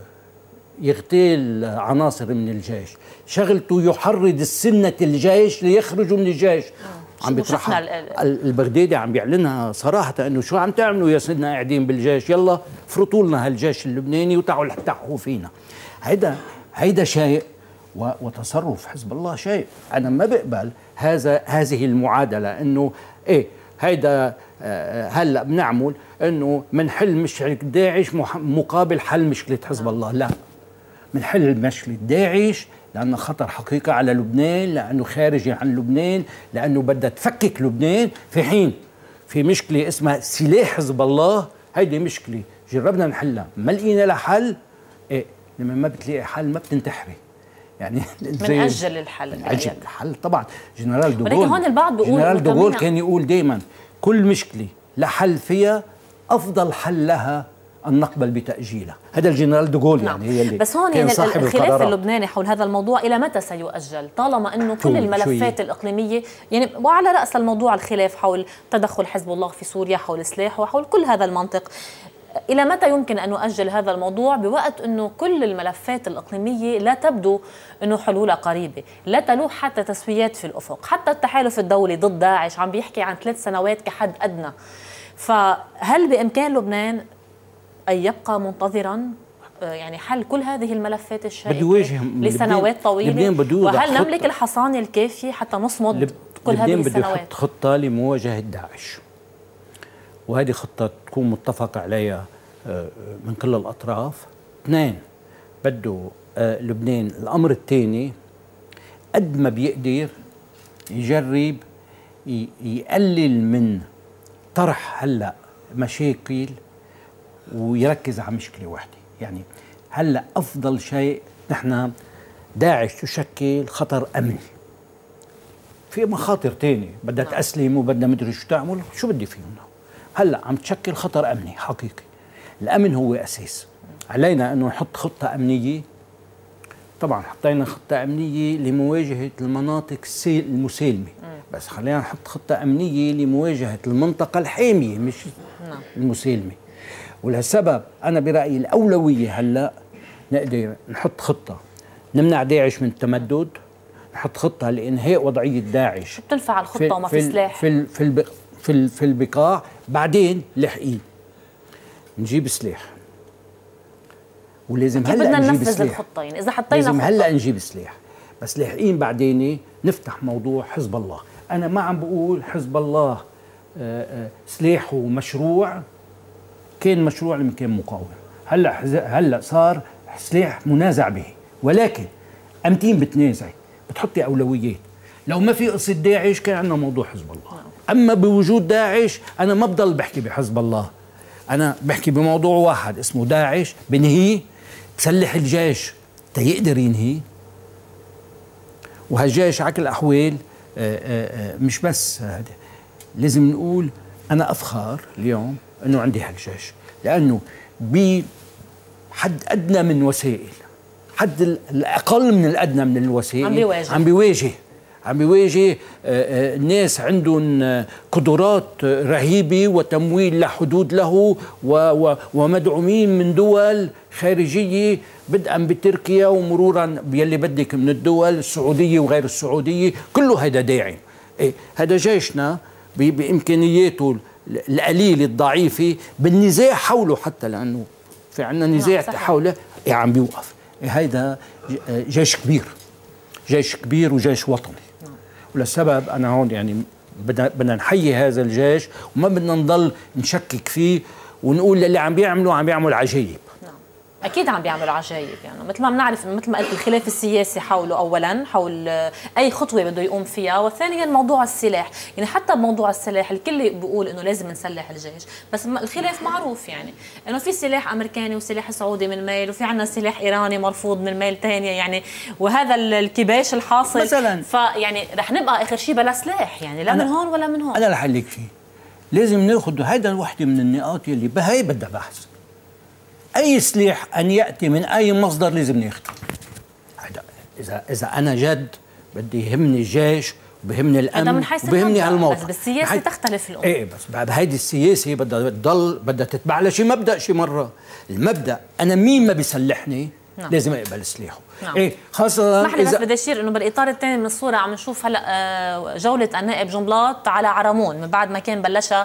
يغتال عناصر من الجيش، شغلته يحرض السنة الجيش ليخرجوا من الجيش. آه. عم بيطرحها البغدادي، عم بيعلنها صراحة انه شو عم تعملوا يا سيدنا قاعدين بالجيش، يلا فرطوا لنا هالجيش اللبناني وتعوا التحقوا فينا. هيدا هيدا شيء وتصرف حزب الله شيء. انا ما بقبل هذا هذه المعادلة انه ايه هيدا آه هلا بنعمل انه منحل مشكلة داعش مقابل حل مشكلة حزب الله. لا، منحل مشكلة داعش لأنه خطر حقيقة على لبنان، لأنه خارجي عن لبنان، لأنه بدها تفكك لبنان، في حين في مشكلة اسمها سلاح حزب الله. هيدي مشكلة جربنا نحلها ما لقينا لها حل. إيه لما ما بتلاقي حل ما بتنتحري يعني بنأجل الحل. بنأجل الحل طبعا. جنرال دوغول، ولكن هون البعض بيقول جنرال دوغول كان يقول دائما كل مشكلة لحل فيها أفضل حل لها أن نقبل بتأجيلها. هذا الجنرال دوغول يعني. نعم. هي اللي بس هون يعني الخلاف اللبناني حول هذا الموضوع إلى متى سيؤجل؟ طالما أنه كل الملفات شوية. الإقليمية يعني، وعلى رأس الموضوع الخلاف حول تدخل حزب الله في سوريا، حول سلاح وحول كل هذا المنطق، إلى متى يمكن أن نؤجل هذا الموضوع بوقت أنه كل الملفات الإقليمية لا تبدو أنه حلولها قريبة، لا تلوح حتى تسويات في الأفق، حتى التحالف الدولي ضد داعش عم بيحكي عن ثلاث سنوات كحد أدنى. فهل بإمكان لبنان أن يبقى منتظرا يعني حل كل هذه الملفات الشائكة لسنوات طويلة؟ وهل نملك الحصانة الكافية حتى نصمد كل هذه السنوات؟ بده يحط خطة لمواجهة داعش، وهذه خطة تكون متفق عليها من كل الأطراف. اثنين، بده لبنان الأمر الثاني قد ما بيقدر يجرب يقلل من طرح هلأ مشاكل ويركز على مشكلة واحدة. يعني هلأ أفضل شيء، نحن داعش تشكل خطر أمني، في مخاطر تانية بدها تأسلم وبدها مدري شو تعمل، شو بدي فيهم. هلأ عم تشكل خطر أمني حقيقي. الأمن هو أساس. علينا أنه نحط خطة أمنية. طبعا حطينا خطة أمنية لمواجهة المناطق المسالمة، بس خلينا نحط خطة أمنية لمواجهة المنطقة الحامية مش المسالمة. ولهالسبب أنا برأيي الأولوية هلأ نقدر نحط خطة نمنع داعش من التمدد، نحط خطة لإنهاء وضعية داعش. بتنفع الخطة وما في سلاح في في في في البقاع. بعدين لاحقين نجيب سلاح، ولازم هلا نجيب سلاح. الخطة يعني إذا حطينا لازم هلا نجيب سلاح، بس لاحقين بعدين نفتح موضوع حزب الله. أنا ما عم بقول حزب الله سلاحه مشروع، كان مشروع لما كان مقاوم. هلا هلا صار سلاح منازع به، ولكن أمتين بتنازع بتحطي أولويات. لو ما في قصة داعش كان عندنا موضوع حزب الله. أما بوجود داعش أنا ما بضل بحكي بحزب الله، أنا بحكي بموضوع واحد اسمه داعش، بنهيه، بسلح الجيش تيقدر ينهيه. وهالجيش على كل الأحوال مش بس هذا، لازم نقول أنا أفخر اليوم أنه عندي هالجيش، لأنه بحد أدنى من وسائل، حد الأقل من الأدنى من الوسائل عم بيواجه عم بيواجه عم بيواجه الناس عندهم قدرات رهيبة وتمويل لا حدود له، ومدعومين من دول خارجية بدءا بتركيا ومرورا بيلي بدك من الدول السعودية وغير السعودية، كله هذا داعم. إيه هذا جيشنا بإمكانياته القليلة الضعيفة بالنزاع حوله، حتى لأنه في عنا نزاع حوله إيه عم بيوقف. إيه هيدا جيش كبير، جيش كبير وجيش وطني. وللسبب أنا هون يعني بدنا بدنا نحيي هذا الجيش، وما بدنا نضل نشكك فيه ونقول اللي عم بيعملوا عم بيعمل عجايب. نعم أكيد عم بيعملوا عجايب، يعني مثل ما بنعرف مثل ما قلت الخلاف السياسي حوله أولا، حول أي خطوة بده يقوم فيها، وثانيا موضوع السلاح. يعني حتى بموضوع السلاح الكل بيقول إنه لازم نسلح الجيش، بس الخلاف معروف يعني إنه في سلاح أمريكاني وسلاح سعودي من ميل، وفي عنا سلاح إيراني مرفوض من ميل ثانية، يعني وهذا الكباش الحاصل مثلا. فيعني رح نبقى آخر شيء بلا سلاح، يعني لا من هون ولا من هون. أنا رح أقول لك شيء، لازم ناخذ هيدا وحده من النقاط اللي بهي بدها بحث. أي سلاح أن يأتي من أي مصدر لازم ناخده. اذا اذا انا جد بدي يهمني الجيش وبهمني الامن وبهمني هالموقف، بس بالسياسه تختلف الامور. ايه بس بعد هيدي السياسه بدها تضل بدها تتبع لها شي مبدا شي مره. المبدا انا مين ما بيسلحني نعم. لازم اقبل سلاحه. نعم. ايه خاصه اسمح لي بس بدي اشير انه بالاطار الثاني من الصوره عم نشوف هلا جوله النائب جنبلاط على عرمون من بعد ما كان بلشها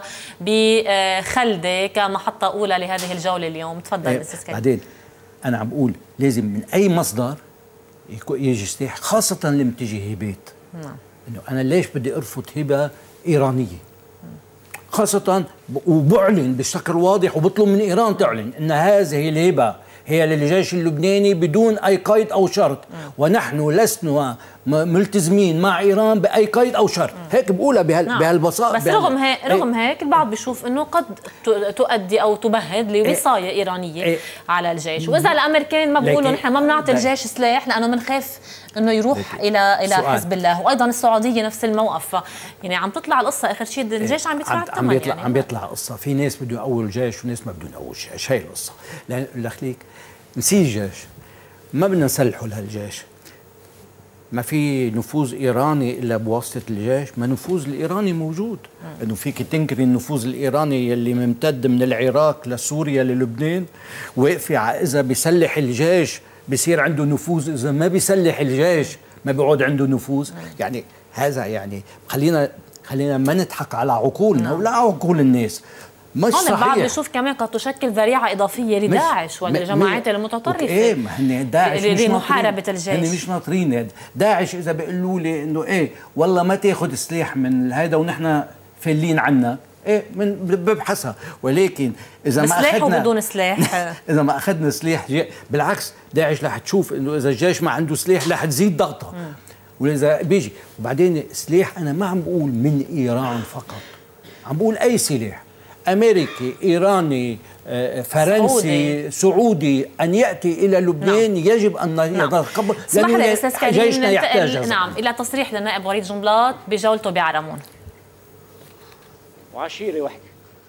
بخلده كمحطه اولى لهذه الجوله اليوم. تفضل إيه استاذ كريم. بعدين انا عم بقول لازم من اي مصدر يجي سلاح، خاصه لما تجي هبات. نعم. انه انا ليش بدي ارفض هبه ايرانيه؟ خاصه وبعلن بشكل واضح وبطلب من ايران تعلن ان هذه الهبه هي للجيش اللبناني بدون اي قيد او شرط، ونحن لسنا ملتزمين مع ايران باي قيد او شرط. هيك بقولها بهال نعم. بهالبساطه. بس رغم هيك رغم هيك البعض بيشوف انه قد تؤدي او تمهد لوصايه ايرانيه إيه على الجيش، واذا الامريكان ما بيقولوا نحن ما بنعطي الجيش سلاح لانه بنخاف انه يروح الى الى حزب الله، وايضا السعوديه نفس الموقف. يعني عم تطلع القصه اخر شيء الجيش عم بيدفع الثمن. عم بيطلع يعني عم بيطلع قصه، في ناس بده يقووا الجيش وناس ما بدهم يقووا الجيش. هي القصه. لك نسي الجيش، ما بدنا نسلحه لهالجيش. ما في نفوذ ايراني الا بواسطه الجيش، ما نفوذ الايراني موجود. انه فيك تنكري النفوذ الايراني اللي ممتد من العراق لسوريا للبنان، واقفي على اذا بيسلح الجيش بصير عنده نفوذ، اذا ما بيسلح الجيش ما بيقعد عنده نفوذ. يعني هذا يعني خلينا خلينا ما نضحك على عقولنا ولا عقول الناس. مش هون صحيح. البعض بيشوف كمان قد تشكل ذريعه اضافيه لداعش والجماعات المتطرفه ايه ما هن داعش لمحاربه الجيش. هن مش ناطرين. داعش اذا بيقولوا لي انه ايه والله ما تاخذ سلاح من هذا ونحن فالين عنا، ايه من ببحثها. ولكن اذا ما اخذنا اخذنا بدون سلاح اذا ما اخذنا سلاح بالعكس داعش رح تشوف انه اذا الجيش ما عنده سلاح رح تزيد ضغطه. واذا بيجي وبعدين سلاح، انا ما عم بقول من ايران فقط، عم بقول اي سلاح امريكي، ايراني، فرنسي، سعودي, سعودي ان ياتي الى لبنان. نعم. يجب ان نتقبل. اسمح لي استاذ كريم جيشنا يحتاج. نعم الى تصريح للنائب وليد جنبلاط بجولته بعرمون. وعشيره وحده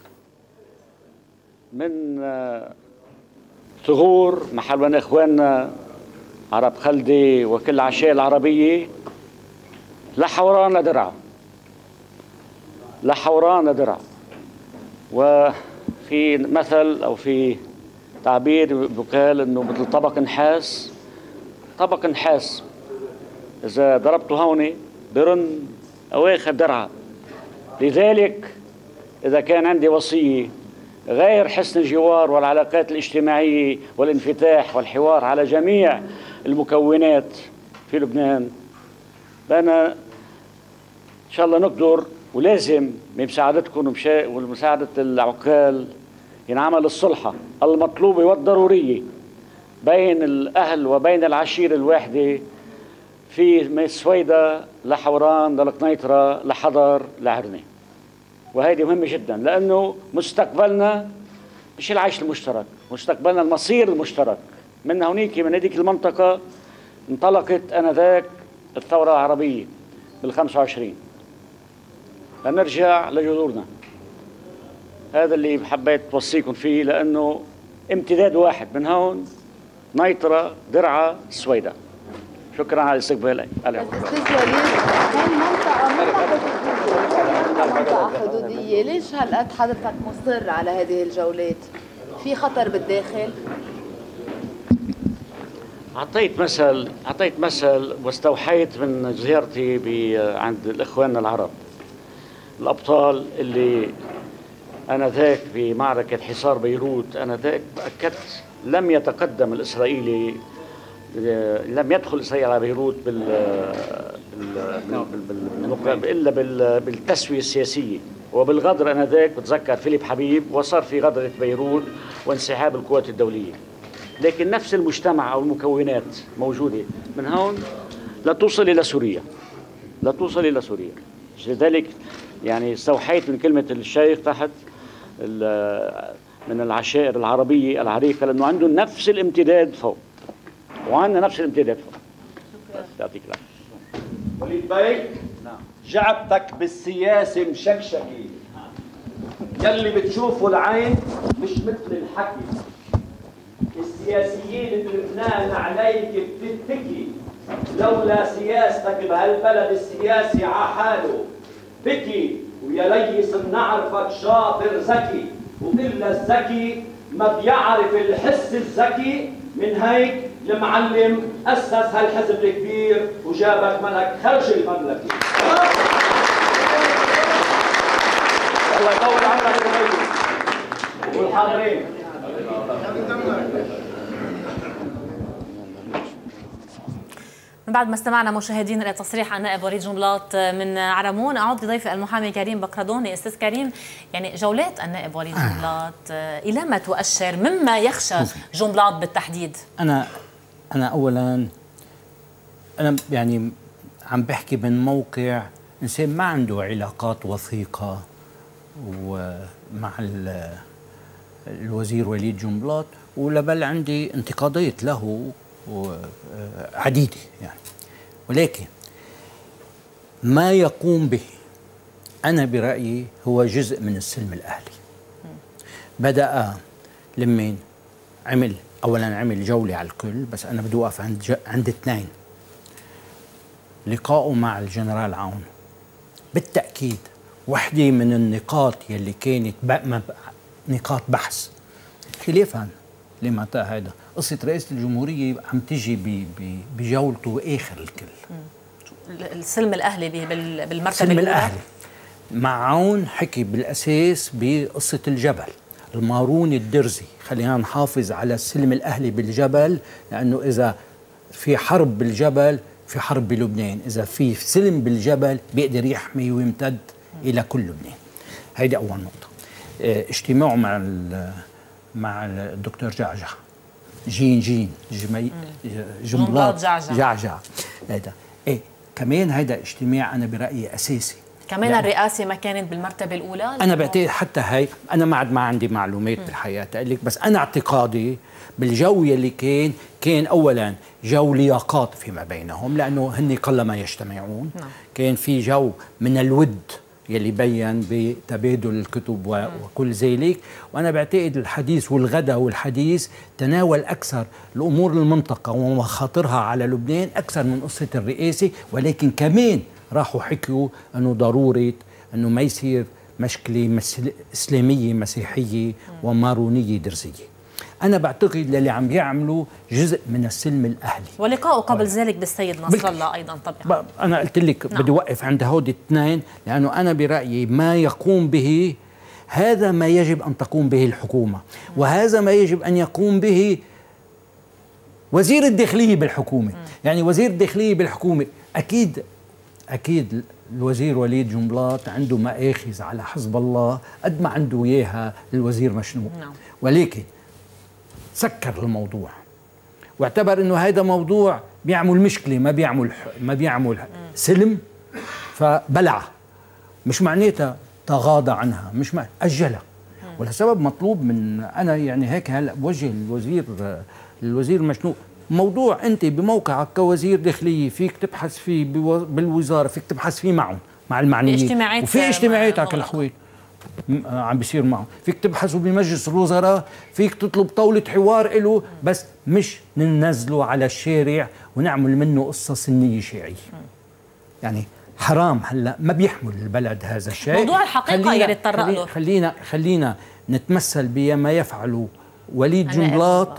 من ثغور محل وين اخواننا عرب خلدي وكل عشائر العربيه لحوران لدرعا، لحوران لدرعا. وفي مثل او في تعبير بقال انه مثل طبق نحاس، طبق نحاس اذا ضربته هون برن اواخر درعا. لذلك اذا كان عندي وصيه غير حسن الجوار والعلاقات الاجتماعيه والانفتاح والحوار على جميع المكونات في لبنان، فانا ان شاء الله نقدر ولازم بمساعدتكم ومساعدة العقال ينعمل الصلحة المطلوبة والضرورية بين الأهل وبين العشيرة الواحدة في من السويدة لحوران للقنيطرة لحضر لعرنة. وهذه مهمة جدا لأنه مستقبلنا مش العيش المشترك، مستقبلنا المصير المشترك. من هونيك من هذيك المنطقة انطلقت آنذاك الثورة العربية بالخمسة وعشرين. فنرجع لجذورنا. هذا اللي حبيت توصيكم فيه لأنه امتداد واحد من هون نيطرة درعا السويدة. شكرا على الاستقبال. استاذ وليد، هاي منطقة حدودية، ليش هالقد حضرتك مصر على هذه الجولات؟ في خطر بالداخل؟ أعطيت مثل أعطيت مثل واستوحيت من زيارتي عند الإخوان العرب الأبطال اللي أنا ذاك بمعركة حصار بيروت. أنا ذاك أكدت لم يتقدم الإسرائيلي، لم يدخل إسرائيل على بيروت بال بال إلا بالتسوية السياسية وبالغدر. أنا ذاك بتذكر فيليب حبيب وصار في غدرة بيروت وانسحاب القوات الدولية. لكن نفس المجتمع أو المكونات موجودة من هون لا توصل إلى سوريا، لا توصل إلى سوريا. لذلك يعني استوحيت من كلمة الشيخ تحت من العشائر العربية العريقة لأنه عندهم نفس الامتداد فوق وعندنا نفس الامتداد فوق. بس يعطيك العافية. وليد بي، نعم، جعبتك بالسياسة مشكشكة، يلي بتشوفوا العين مش مثل الحكي. السياسيين بلبنان عليك بتتكي لولا سياستك بهالبلد السياسي عحاله بكي، ويا ليس بنعرفك شاطر ذكي، وإلا الذكي ما بيعرف الحس الذكي. من هيك المعلم أسس هالحزب الكبير وجابك ملك خرج المملكة. الله يطول عمرك يا والحاضرين. من بعد ما استمعنا مشاهدينا الى تصريح النائب وليد جنبلاط من عرمون، اعود لضيفي المحامي كريم بكردوني. استاذ كريم، يعني جولات النائب وليد جنبلاط الى ما تؤشر، مما يخشى جنبلاط بالتحديد؟ انا انا اولا انا يعني عم بحكي من موقع انسان ما عنده علاقات وثيقه ومع الوزير وليد جنبلاط، ولا بل عندي انتقادات له عديدة يعني، ولكن ما يقوم به أنا برأيي هو جزء من السلم الأهلي. بدأ لمن عمل أولا عمل جولة على الكل، بس أنا بدي أوقف عند عند اثنين. لقائه مع الجنرال عون بالتأكيد وحدة من النقاط يلي كانت نقاط بحث، خلافا لما هذا قصة رئيس الجمهورية عم تجي بجولته آخر الكل. السلم الأهلي بالمرتبة السلم الأهلي مع عون حكي بالأساس بقصة الجبل، المارون الدرزي. خلينا نحافظ على السلم الأهلي بالجبل، لأنه إذا في حرب بالجبل في حرب بلبنان، إذا في سلم بالجبل بيقدر يحمي ويمتد إلى كل لبنان. هيدي أول نقطة. اجتماعه مع مع الدكتور جعجع جين جين جمي جنبلاط جعجع هذا ايه كمان هيدا اجتماع انا برايي اساسي. كمان الرئاسه ما كانت بالمرتبه الاولى. انا بعتقد حتى هي انا ما عاد ما عندي معلومات بالحياه تقلك، بس انا اعتقادي بالجو يلي كان كان اولا جو لياقات فيما بينهم، لانه هن قلما يجتمعون. نعم. كان في جو من الود يلي بين بتبادل الكتب وكل ذلك، وأنا بعتقد الحديث والغدا والحديث تناول أكثر الأمور المنطقة ومخاطرها على لبنان أكثر من قصة الرئاسة، ولكن كمان راحوا حكيوا أنه ضرورة أنه ما يصير مشكلة إسلامية مسيحية ومارونية درزية. أنا بعتقد للي عم يعملوا جزء من السلم الأهلي. ولقاءه قبل ذلك بالسيد نصر الله أيضا طبعا. أنا قلت لك نعم. بدي أوقف عند هودي الاثنين، لأنه أنا برأيي ما يقوم به هذا ما يجب أن تقوم به الحكومة، وهذا ما يجب أن يقوم به وزير الداخلية بالحكومة. يعني وزير الداخلية بالحكومة أكيد أكيد الوزير وليد جنبلاط عنده مآخذ على حزب الله قد ما عنده إياها الوزير مشنوق. نعم. ولكن سكر الموضوع واعتبر انه هذا موضوع بيعمل مشكله، ما بيعمل ما بيعمل سلم، فبلع. مش معناتها تغاضى عنها، مش معنى اجلها. ولسبب مطلوب من انا يعني هيك هلا بوجه الوزير الوزير مشنوق، موضوع انت بموقعك كوزير داخليه فيك تبحث فيه بالوزاره، فيك تبحث فيه معهم مع المعنيين، وفي اجتماعات على الاخوات عم بيصير معه، فيك تبحثوا بمجلس الوزراء، فيك تطلب طاولة حوار له، بس مش ننزله على الشارع ونعمل منه قصة سنية شيعية. يعني حرام، هلا ما بيحمل البلد هذا الشيء. موضوع الحقيقة يلي اتطرق له. خلينا خلينا نتمثل بما يفعله وليد جنبلاط.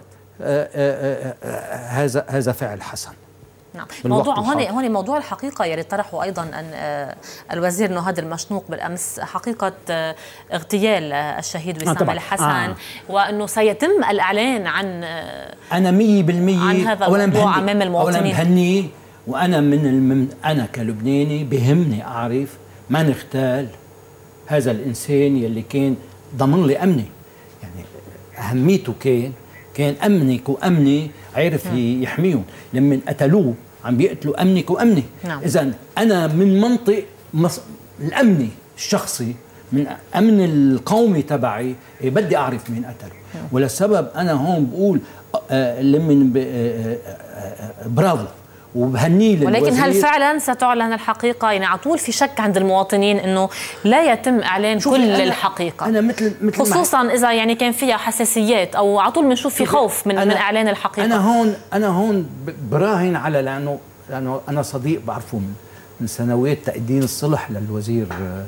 هذا هذا فعل حسن. نعم. موضوع هون هون موضوع الحقيقه يلي طرحه ايضا ان الوزير نهاد المشنوق بالامس، حقيقه اغتيال الشهيد وسام الحسن. آه. وانه سيتم الاعلان عن انا مية بالمية عن هذا الموضوع امام المواطنين. اولا بهني، وانا من الم... انا كلبناني بهمني اعرف ما نغتال هذا الانسان يلي كان ضمن لي امني. يعني اهميته كان كان امنك وامني، عرف يحميهم. لما قتلوه عم بيقتلوا امنك وامني. نعم. اذا انا من منطق مص... الامني الشخصي، من امن القومي تبعي، بدي اعرف مين قتله. نعم. ولسبب انا هون بقول آه لمن ب... آه آه برافو وبهنيه للوزير. ولكن هل فعلا ستعلن الحقيقه؟ يعني على طول في شك عند المواطنين انه لا يتم اعلان كل أنا الحقيقه. انا مثل مثل خصوصا اذا يعني كان فيها حساسيات، او على طول بنشوف في خوف من من اعلان الحقيقه. انا هون انا هون براهن على، لانه لانه انا صديق بعرفه من, من سنوات تقديم الصلح للوزير آآ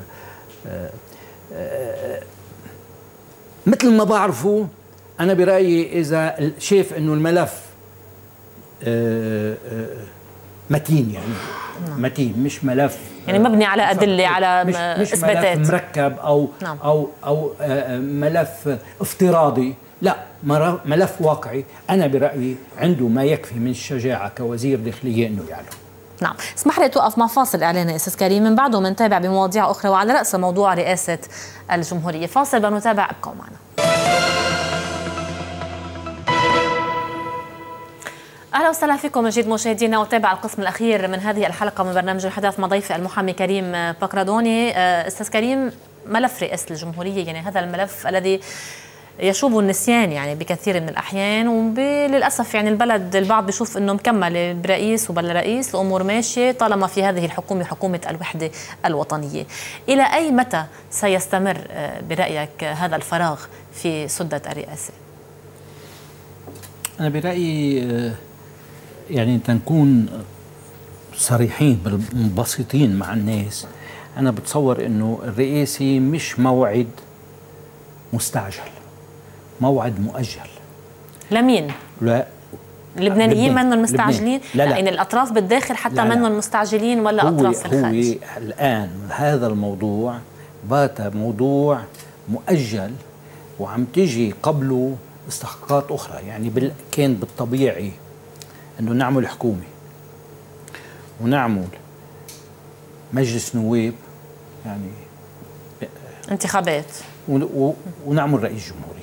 آآ مثل ما بعرفه. انا برايي اذا شايف انه الملف آآ آآ متين، يعني نعم. متين مش ملف يعني مبني على ادله، على مش, مش اثباتات، ملف مركب او نعم. او او ملف افتراضي، لا ملف واقعي. انا برايي عنده ما يكفي من الشجاعه كوزير داخليه انه يعلن. نعم. اسمح لي توقف مع فاصل اعلاني استاذ كريم، من بعده بنتابع بمواضيع اخرى وعلى راس موضوع رئاسه الجمهوريه. فاصل بنتابع، ابقوا معنا. اهلا وسهلا فيكم من جديد مشاهدينا، وتابع القسم الاخير من هذه الحلقه من برنامج الحدث مع ضيفي المحامي كريم بكرادوني. استاذ كريم، ملف رئاسه الجمهوريه يعني هذا الملف الذي يشوب النسيان يعني بكثير من الاحيان، وللاسف يعني البلد البعض بيشوف انه مكمل برئيس وبلا رئيس، الامور ماشيه طالما في هذه الحكومه حكومه الوحده الوطنيه. الى اي متى سيستمر برايك هذا الفراغ في سده الرئاسه؟ انا برايي يعني تنكون صريحين منبسطين مع الناس. أنا بتصور إنه الرئاسي مش موعد مستعجل، موعد مؤجل. لمين؟ لا اللبنانيين منهم مستعجلين؟ لا لا لأن الأطراف بالداخل حتى منهم مستعجلين ولا أطراف في الخارج؟ هو الآن هذا الموضوع بات موضوع مؤجل وعم تيجي قبله استحقاقات أخرى. يعني بال... كان بالطبيعي أنه نعمل حكومة ونعمل مجلس نواب، يعني انتخابات، و... ونعمل رئيس جمهورية،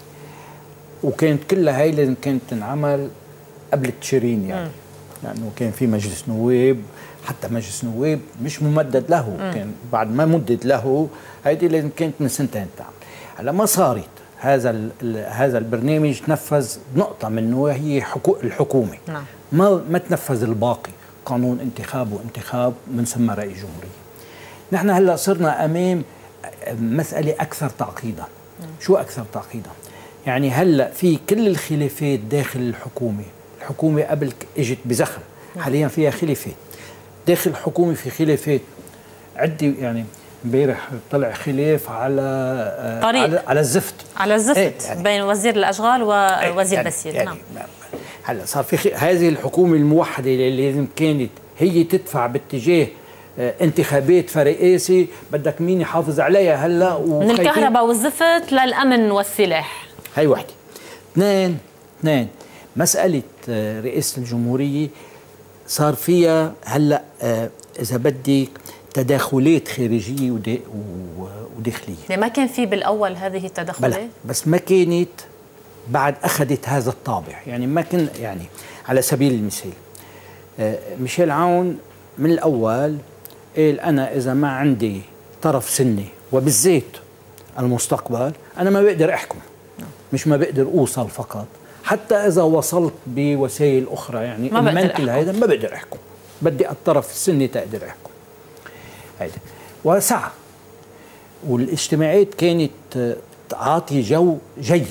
وكانت كلها هاي لازم كانت تنعمل قبل تشرين. يعني لأنه يعني كان في مجلس نواب، حتى مجلس نواب مش ممدد له، م. كان بعد ما مدد له هيدي لازم كانت من سنتين تعمل. هلا ما صارت. هذا هذا البرنامج تنفذ نقطة منه وهي حقوق الحكومة. نعم. ما ما تنفذ الباقي، قانون انتخاب وانتخاب من ثم رئيس جمهورية. نحن هلا صرنا أمام مسألة أكثر تعقيدا. شو أكثر تعقيدا؟ يعني هلا في كل الخلافات داخل الحكومة، الحكومة قبل اجت بزخم، حاليا فيها خلافات داخل الحكومة، في خلافات عدة. يعني امبارح طلع خلاف على طريق. على, على الزفت على الزفت ايه يعني بين وزير الاشغال ووزير يعني بسير. يعني نعم. هلا صار في خ... هذه الحكومه الموحده اللي لازم كانت هي تدفع باتجاه انتخابات فرئاسي، بدك مين يحافظ عليها هلا؟ من الكهرباء والزفت للامن والسلاح. هي وحده. اثنين اثنين مساله رئاسه الجمهوريه صار فيها هلا اذا بدك تداخلات خارجيه وداخليه. يعني ما كان في بالاول هذه التدخلات؟ بلا، بس ما كانت بعد اخذت هذا الطابع. يعني ما كان، يعني على سبيل المثال ميشيل عون من الاول قال انا اذا ما عندي طرف سني وبالذات المستقبل انا ما بقدر احكم، مش ما بقدر اوصل فقط، حتى اذا وصلت بوسائل اخرى يعني ما بقدر هذا ما بقدر احكم، بدي الطرف السني تقدر احكم. هيدا وسعى، والاجتماعات كانت تعاطي جو جيد.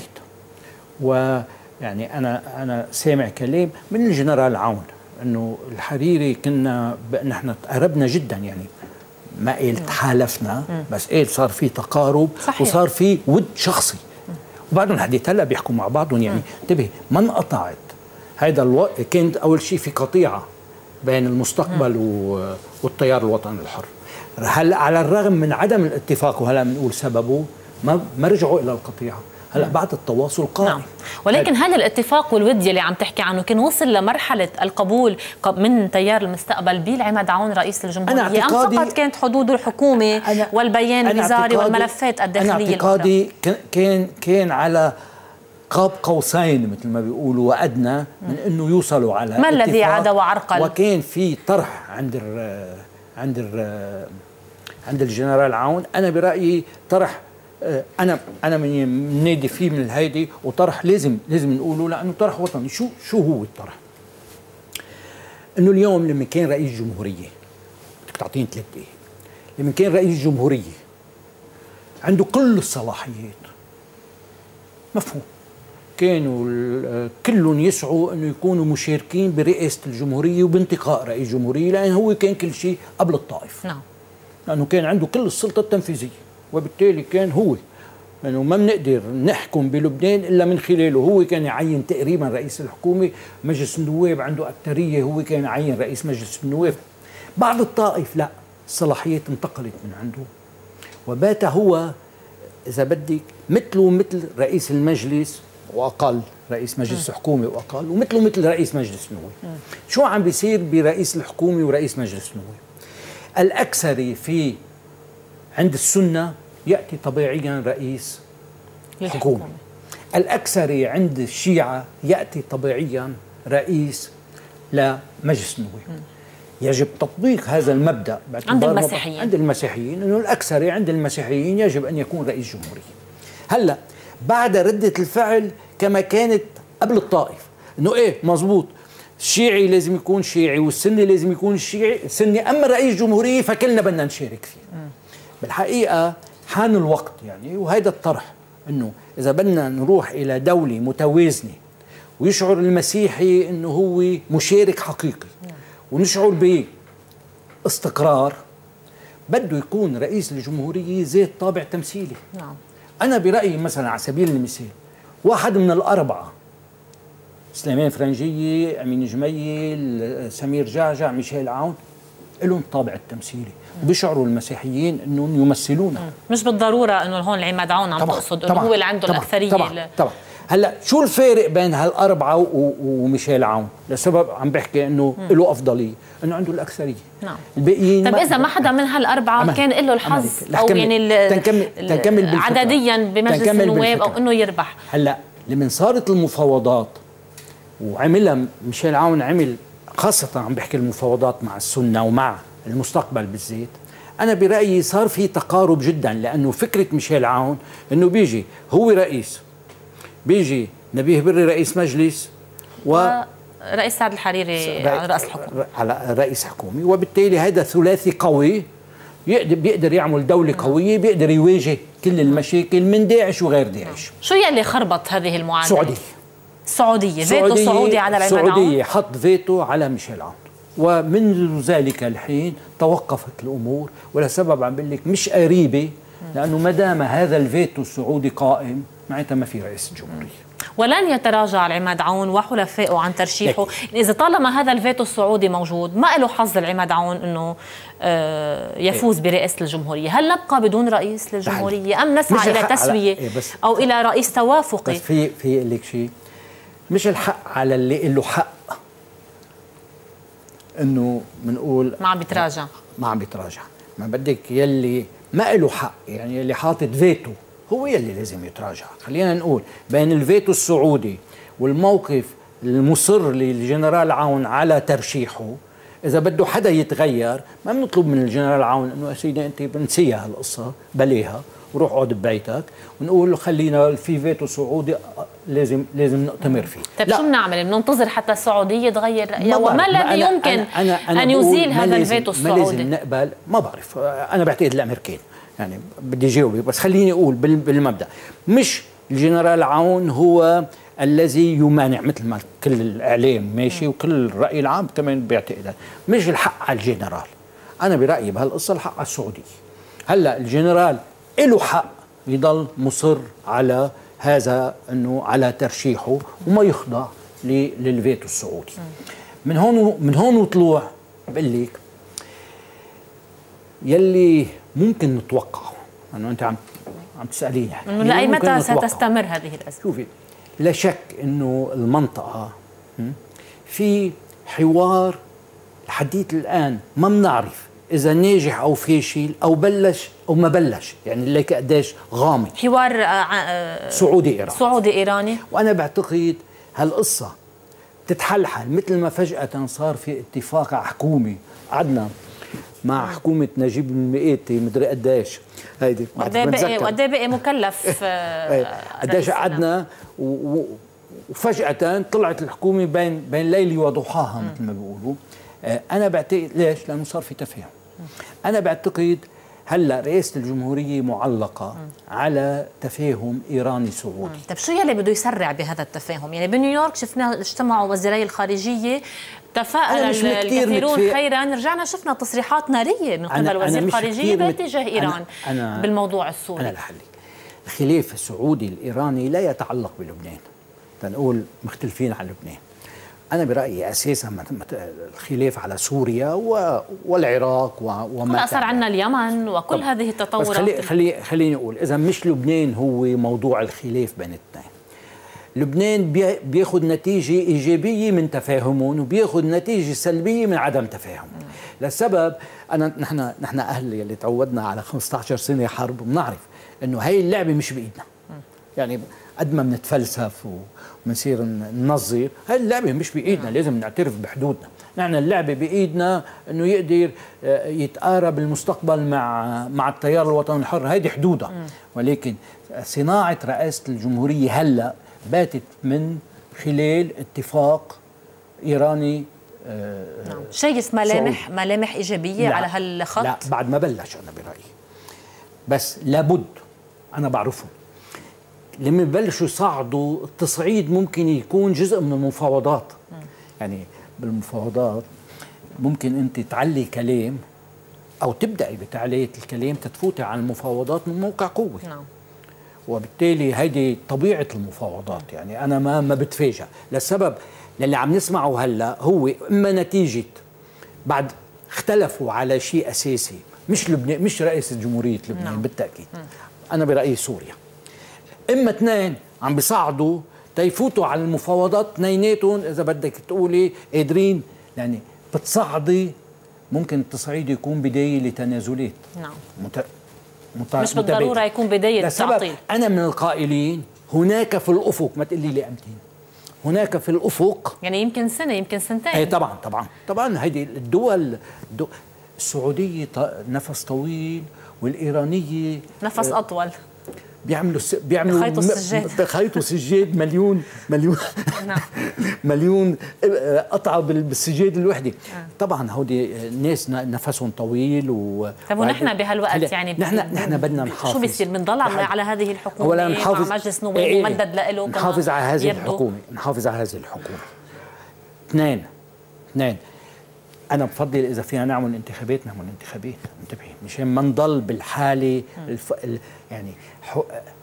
ويعني انا انا سامع كلام من الجنرال عون انه الحريري كنا نحن تقربنا جدا، يعني ما قال تحالفنا بس قال صار في تقارب. صحيح. وصار في ود شخصي، وبعدهم حديث هلا بيحكوا مع بعضهم. يعني انتبه ما انقطعت هيدا الوقت. كانت اول شيء في قطيعه بين المستقبل والتيار الوطني الحر. هلا على الرغم من عدم الاتفاق، وهلا بنقول سببه، ما ما رجعوا الى القطيعه. هلا بعد التواصل قائم. نعم. ولكن هذا الاتفاق والود اللي عم تحكي عنه كان وصل لمرحله القبول من تيار المستقبل بالعماد عون رئيس الجمهوريه، ام فقط كانت حدود الحكومه والبيان الوزاري والملفات الداخليه؟ انا اعتقادي كان كان على قاب قوسين مثل ما بيقولوا وادنى من انه يوصلوا على ما الذي عدا وعرقل؟ وكان في طرح عند ال عند ال عند الجنرال عون. انا برايي طرح، انا انا من نادي فيه من الهيدي، وطرح لازم لازم نقوله لانه طرح وطني. شو شو هو الطرح؟ انه اليوم لما كان رئيس جمهوريه، بدك تعطيني ثلاث دقائق، لما كان رئيس جمهوريه عنده كل الصلاحيات، مفهوم، كانوا كلهم يسعوا انه يكونوا مشاركين برئاسه الجمهوريه وبانتقاء رئيس الجمهوريه، لان هو كان كل شيء قبل الطائف. نعم. لانه كان عنده كل السلطه التنفيذيه، وبالتالي كان هو لانه يعني ما بنقدر نحكم بلبنان الا من خلاله. هو كان يعين تقريبا رئيس الحكومه، مجلس النواب عنده اكثريه، هو كان يعين رئيس مجلس النواب. بعد الطائف لا، الصلاحيات انتقلت من عنده، وبات هو اذا بدك مثله مثل رئيس المجلس واقل، رئيس مجلس الحكومه واقل، ومثله مثل رئيس مجلس النواب. شو عم بيصير برئيس الحكومه ورئيس مجلس النواب؟ الاكثريه في عند السنه ياتي طبيعيا رئيس حكومه. الاكثريه عند الشيعه ياتي طبيعيا رئيس لمجلس النواب. يجب تطبيق هذا المبدا عند المسيحيين. عند المسيحيين انه الاكثريه عند المسيحيين يجب ان يكون رئيس جمهوريه. هلا بعد رده الفعل كما كانت قبل الطائف، انه ايه مزبوط، الشيعي لازم يكون شيعي والسني لازم يكون شيعي سني، اما رئيس جمهوريه فكلنا بدنا نشارك فيه. م. بالحقيقه حان الوقت يعني، وهذا الطرح انه اذا بدنا نروح الى دوله متوازنه ويشعر المسيحي انه هو مشارك حقيقي، ونشعر باستقرار، بده يكون رئيس الجمهورية ذات طابع تمثيلي. نعم. أنا برأيي مثلا على سبيل المثال واحد من الأربعة، سليمان فرنجية، أمين جميل، سمير جعجع، ميشيل عون، لهم طابع التمثيلي، وبيشعروا المسيحيين انهم يمثلونا. مش بالضروره انه هون العماد عون عم تقصد انه هو اللي عنده طبعًا الاكثريه. طبعا طبعا. هلا شو الفارق بين هالاربعه وميشيل عون؟ لسبب عم بحكي انه له افضليه، انه عنده الاكثريه. نعم. الباقيين طيب اذا ما حدا من هالاربعه كان له الحظ او يعني تنكمل تنكمل عدديا بمجلس النواب او انه يربح. هلا لمن صارت المفاوضات وعملها ميشيل عون، عمل خاصه عم بحكي المفاوضات مع السنه ومع المستقبل بالذات، انا برايي صار في تقارب جدا، لانه فكره ميشيل عون انه بيجي هو رئيس، بيجي نبيه بري رئيس مجلس، و رئيس سعد الحريري على رأس الحكومة، على رئيس حكومي، وبالتالي هذا ثلاثي قوي يقدر بيقدر يعمل دولة قوية، بيقدر يواجه كل المشاكل من داعش وغير داعش. شو يلي خربط هذه المعادلة؟ السعودية. السعودية، فيتو سعودي على العماد عون. السعودية حط فيتو على ميشيل عون، ومنذ ذلك الحين توقفت الأمور، ولسبب عم بقول لك مش قريبة، لأنه ما دام هذا الفيتو السعودي قائم معناتها ما في رئيس الجمهورية. ولن يتراجع العماد عون وحلفائه عن ترشيحه. إذا طالما هذا الفيتو السعودي موجود، ما له حظ العماد عون أنه يفوز برئاسة الجمهورية. هل نبقى بدون رئيس للجمهورية أم نسعى إلى تسوية أو إلى رئيس توافقي؟ بس في في لك شيء، مش الحق على اللي له حق انه بنقول ما عم بيتراجع، ما عم بيتراجع، ما بدك يلي ما له حق، يعني يلي حاطط فيتو هو يلي لازم يتراجع. خلينا نقول بين الفيتو السعودي والموقف المصر للجنرال عون على ترشيحه، اذا بده حدا يتغير ما بنطلب من الجنرال عون انه يا سيدي انت بنسيها هالقصه بليها وروح اقعد ببيتك، ونقول له خلينا في فيتو سعودي لازم لازم نؤتمر فيه. طيب شو بنعمل؟ بننتظر حتى السعوديه تغير رايها؟ وما الذي يمكن أنا أنا أنا ان يزيل هذا الفيتو السعودي؟ ما لازم نقبل، ما بعرف، انا بعتقد الامريكان يعني بدي جاوبك، بس خليني اقول بالمبدا مش الجنرال عون هو الذي يمانع، مثل ما كل الاعلام ماشي وكل الراي العام كمان بيعتقد، مش الحق على الجنرال. انا برايي بهالقصه الحق على السعوديه. هلا الجنرال له حق يضل مصر على هذا انه على ترشيحه وما يخضع للفيتو السعودي. من هون من هون وطلوع بقول لك يلي ممكن نتوقعه، انه انت عم عم تساليني انه لاي متى ستستمر هذه الازمه؟ شوفي، لا شك انه المنطقه في حوار لحديت الان ما بنعرف اذا ناجح او فاشل او بلش او ما بلش، يعني لك قديش غامض. حوار سعودي ايراني سعودي ايراني وانا بعتقد هالقصه تتحلحل مثل ما فجاه صار في اتفاق حكومي، قعدنا مع حكومه نجيب المئاتي مدري قديش هيدي قد ايه بقي قد ايه بقي مكلف قديش قعدنا وفجاه طلعت الحكومه بين بين ليلي وضحاها مثل ما بيقولوا. انا بعتقد ليش؟ لانه صار في تفاهم. انا بعتقد هلا رئاسة الجمهورية معلقة على تفاهم إيراني سعودي. طيب شو يلي بده يسرع بهذا التفاهم؟ يعني بنيويورك شفنا اجتمعوا وزيري الخارجية، تفائل الكثيرون خيرا، رجعنا شفنا تصريحات نارية من قبل وزير الخارجية باتجاه إيران أنا أنا بالموضوع السوري. أنا رح أقول لك الخلاف السعودي الإيراني لا يتعلق بلبنان، تنقول مختلفين عن لبنان. أنا برأيي أساسا الخلاف على سوريا والعراق وما صار عندنا اليمن وكل هذه التطورات. خلي خلي خليني أقول إذا مش لبنان هو موضوع الخلاف بين الاثنين، لبنان بياخذ نتيجة إيجابية من تفاهمهم وبياخذ نتيجة سلبية من عدم تفاهمهم. للسبب أنا نحن نحن أهل اللي تعودنا على خمسة عشر سنة حرب بنعرف إنه هاي اللعبة مش بإيدنا. يعني قد ما بنتفلسف وبنصير ننظر، هاي اللعبة مش بإيدنا، لازم نعترف بحدودنا. نحن اللعبة بإيدنا إنه يقدر يتقارب المستقبل مع مع التيار الوطني الحر، هيدي حدودها. ولكن صناعة رئاسة الجمهورية هلا باتت من خلال اتفاق إيراني آه نعم. شايف ملامح ملامح إيجابية لا على هالخط؟ لا بعد ما بلش أنا برأيي، بس لابد أنا بعرفهم لما يبلشوا يصعدوا التصعيد ممكن يكون جزء من المفاوضات. م. يعني بالمفاوضات ممكن أنت تعلي كلام أو تبدأي بتعلية الكلام تتفوتي على المفاوضات من موقع قوة. نعم. وبالتالي هيدي طبيعة المفاوضات. يعني أنا ما ما بتفاجأ، للسبب اللي عم نسمعه هلا هو إما نتيجة بعد اختلفوا على شيء أساسي، مش لبنان، مش رئيس جمهورية لبنان. نعم. بالتأكيد. م. أنا برأيي سوريا. إما اثنين عم بيصعدوا تيفوتوا على المفاوضات اثنيناتهم إذا بدك تقولي قادرين، يعني بتصعدي ممكن التصعيد يكون بداية لتنازلات. نعم. مت... مت... مش بالضرورة يكون بداية تعطيل. أنا من القائلين هناك في الأفق، ما تقولي لي أمتين، هناك في الأفق، يعني يمكن سنة يمكن سنتين. أي طبعا طبعا طبعا هيدي الدول, الدول السعودية نفس طويل والإيرانية نفس أطول. بيعملوا س... بيعملوا بخيطوا السجاد بخيطوا سجاد مليون مليون مليون قطعه بالسجاد الوحده. طبعا هودي الناس نفسهم طويل و طيب ونحن بهالوقت يعني نحن نحن بدنا نحافظ. شو بيصير؟ بنضل على هذه الحكومه ولا نحافظ مع مجلس نواب ايه ممدد له، نحافظ على هذه الحكومه، نحافظ على هذه الحكومه. اثنين اثنين أنا بفضل إذا فينا نعمل انتخابات نعمل انتخابات، انتبهي مشان ما نضل بالحالة الف... ال... يعني ح...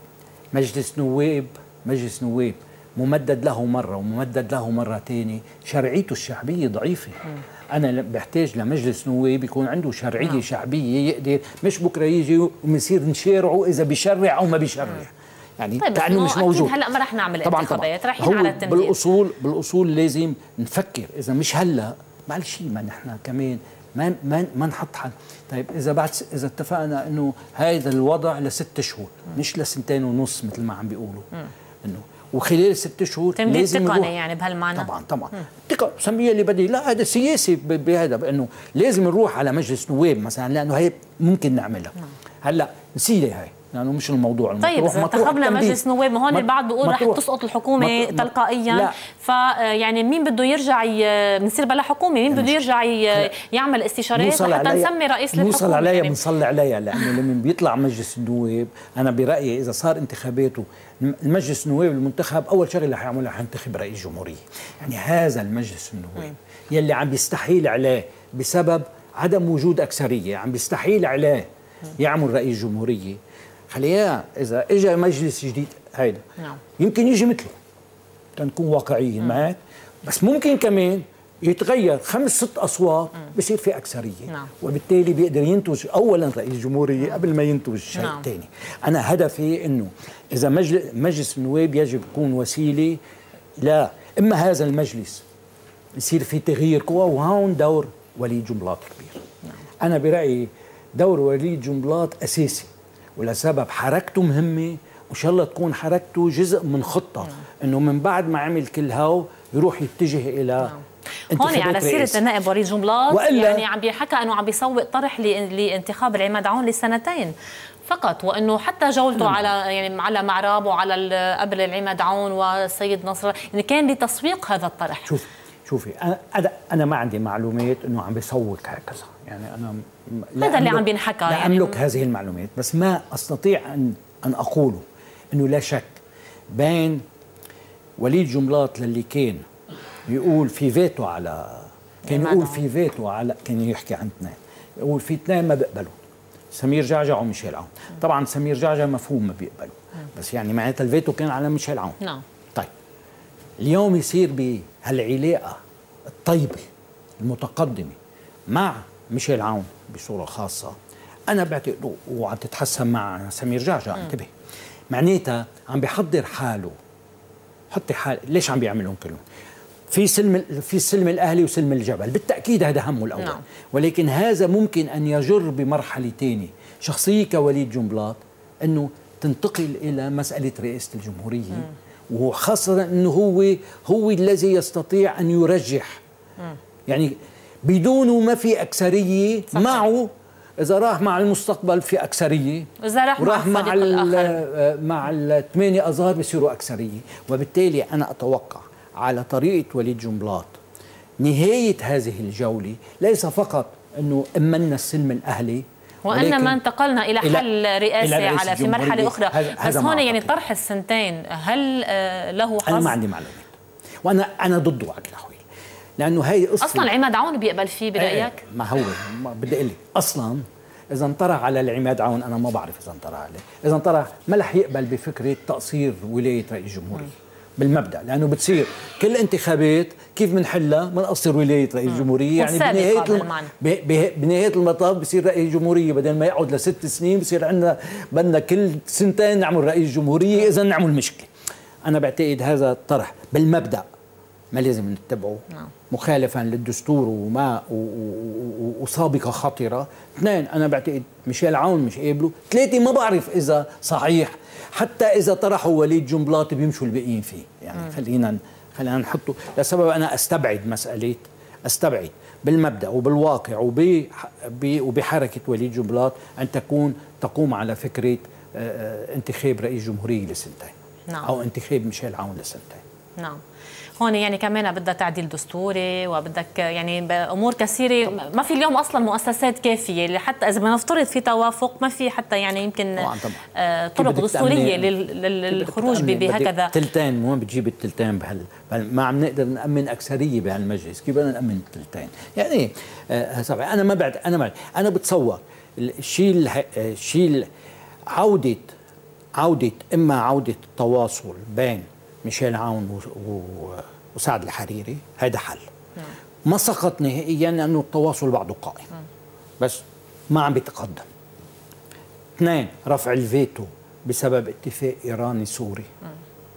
مجلس نواب مجلس نواب ممدد له مرة وممدد له مرة ثانية، شرعيته الشعبية ضعيفة. م. أنا بحتاج لمجلس نواب يكون عنده شرعية م. شعبية يقدر مش بكرة يجي ومصير نشارعه إذا بيشرع أو ما بيشرع. م. يعني طيب كأنه مش موجود. هلا ما رح نعمل انتخابات، رايحين على التنفيذ. بالأصول بالأصول لازم نفكر، إذا مش هلا معلش ما نحن كمان ما ما ما نحط حل. طيب اذا بعد اذا اتفقنا انه هذا الوضع لست شهور مش لسنتين ونص مثل ما عم بيقولوا، انه وخلال ست شهور لازم تقني يعني بهالمعنى. طبعا طبعا تقني سميه اللي بدي، لا هذا سياسي بهذا، بانه لازم نروح على مجلس نواب مثلا لانه هي ممكن نعملها. هلا نسيلي هاي لانه يعني مش الموضوع. طيب اذا انتخبنا مجلس نواب، هون البعض بيقول رح تسقط الحكومه تلقائيا، فيعني مين بده يرجع بنصير بلا حكومه؟ مين بده يرجع يعمل استشارات حتى نسمي رئيس الحكومه؟ نوصل عليها بنصلي عليها، لانه لما بيطلع مجلس النواب انا برايي اذا صار انتخاباته المجلس النواب المنتخب اول شغله رح يعملها حينتخب رئيس جمهوريه. يعني هذا المجلس النواب يلي عم بيستحيل عليه بسبب عدم وجود اكثريه، عم بيستحيل عليه يعمل رئيس جمهوريه. خليها اذا اجى مجلس جديد هيدا نعم. يمكن يجي مثله، تنكون واقعيين معك، بس ممكن كمان يتغير خمس ست اصوات بصير في اكثريه نعم. وبالتالي بيقدر ينتج اولا رئيس جمهوريه قبل ما ينتج شيء نعم. ثاني. انا هدفي انه اذا مجلس مجلس النواب يجب يكون وسيله لا اما هذا المجلس يصير في تغيير قوى، وهون دور وليد جنبلاط كبير نعم. انا برايي دور وليد جنبلاط اساسي، ولسبب حركته مهمه وان شاء الله تكون حركته جزء من خطه نعم. انه من بعد ما عمل كل هاو يروح يتجه الى نعم. هون على سيره النائب وليد جنبلاط يعني عم بيحكى انه عم بيسوق طرح لانتخاب العماد عون لسنتين فقط، وانه حتى جولته نعم. على يعني على معراب وعلى قبل العماد عون والسيد نصر يعني كان لتسويق هذا الطرح. شوف شوفي انا انا ما عندي معلومات انه عم بيسوق هكذا، يعني انا هذا اللي عم بينحكى، لا يعني املك هذه المعلومات، بس ما استطيع ان ان اقوله انه لا شك بين وليد جنبلاط للي كان يقول في فيتو على كان يقول في فيتو على كان يحكي عن اثنين، يقول في اثنين ما بيقبلوا، سمير جعجع وميشيل عون. طبعا سمير جعجع مفهوم ما بيقبلوا، بس يعني معناتها الفيتو كان على ميشيل عون. نعم. طيب اليوم يصير بهالعلاقه الطيبه المتقدمه مع ميشيل عون بصوره خاصه، انا بعتقد وعم تتحسن مع سمير جعجع، انتبه، معناتها عم بيحضر حاله، حطي حال ليش عم بيعملون كلهم؟ في سلم في السلم الاهلي وسلم الجبل، بالتاكيد هذا همه الاول. نعم. ولكن هذا ممكن ان يجر بمرحله ثانيه، شخصيه كوليد جنبلاط انه تنتقل الى مساله رئاسه الجمهوريه، مم. وخاصه انه هو هو الذي يستطيع ان يرجح، مم. يعني بدونه ما في اكثريه، صحيح. معه إذا راح مع المستقبل في أكثرية، إذا راح وراح مع مع الآخر مع الثمانية أزهار بيصيروا أكثرية، وبالتالي أنا أتوقع على طريقة وليد جنبلاط نهاية هذه الجولة ليس فقط أنه أمنا السلم الأهلي، وإنما انتقلنا إلى حل رئاسي على في مرحلة أخرى. بس هون يعني طرح السنتين هل له حظ؟ أنا ما عندي معلومات، وأنا أنا ضده على الأحوال، لأنه هي قصة أصلاً عماد عون بيقبل فيه برأيك؟ ما هو بدي أقول لك أصلاً إذا انطرح على العماد عون، أنا ما بعرف إذا انطرح عليه، إذا انطرح ما رح يقبل بفكرة تقصير ولاية رئيس الجمهورية بالمبدأ، لأنه بتصير كل انتخابات كيف بنحلها بنقصر ولاية رئيس الجمهورية، يعني بنهاية الم... بنهاية المطاف بصير رئيس جمهورية بدل ما يقعد لست سنين بصير عندنا بدنا كل سنتين نعمل رئيس جمهورية، إذا نعمل مشكلة. أنا بعتقد هذا الطرح بالمبدأ ما لازم نتبعه، مخالفا للدستور وما وسابقه خطره. اثنين، انا بعتقد ميشيل عون مش قابله. ثلاثه، ما بعرف اذا صحيح، حتى اذا طرحوا وليد جنبلاط بيمشوا الباقيين فيه، يعني م. خلينا خلينا نحطه لسبب انا استبعد مساله استبعد بالمبدا وبالواقع وبحركه وليد جنبلاط ان تكون تقوم على فكره انتخاب رئيس جمهوريه لسنتين، نعم. او انتخاب ميشيل عون لسنتين. نعم. هون يعني كمان بدها تعديل دستوري وبدك يعني امور كثيره، ما في اليوم اصلا مؤسسات كافيه، حتى اذا بنفترض في توافق ما في حتى يعني يمكن طبعاً طبعاً. آه طرق دستوريه للخروج بهكذا تلتين. وين بتجيب التلتين بهال ما عم نقدر نامن اكثريه بهالمجلس، كيف بدنا نامن التلتين؟ يعني آه انا ما بعد انا ما انا بتصور الشيء الشيء عوده عوده اما عوده التواصل بين ميشيل عون وسعد الحريري، هذا حل. نعم. ما سقط نهائيا لانه التواصل بعده قائم، نعم. بس ما عم بيتقدم. اثنين، رفع الفيتو بسبب اتفاق ايراني سوري، نعم.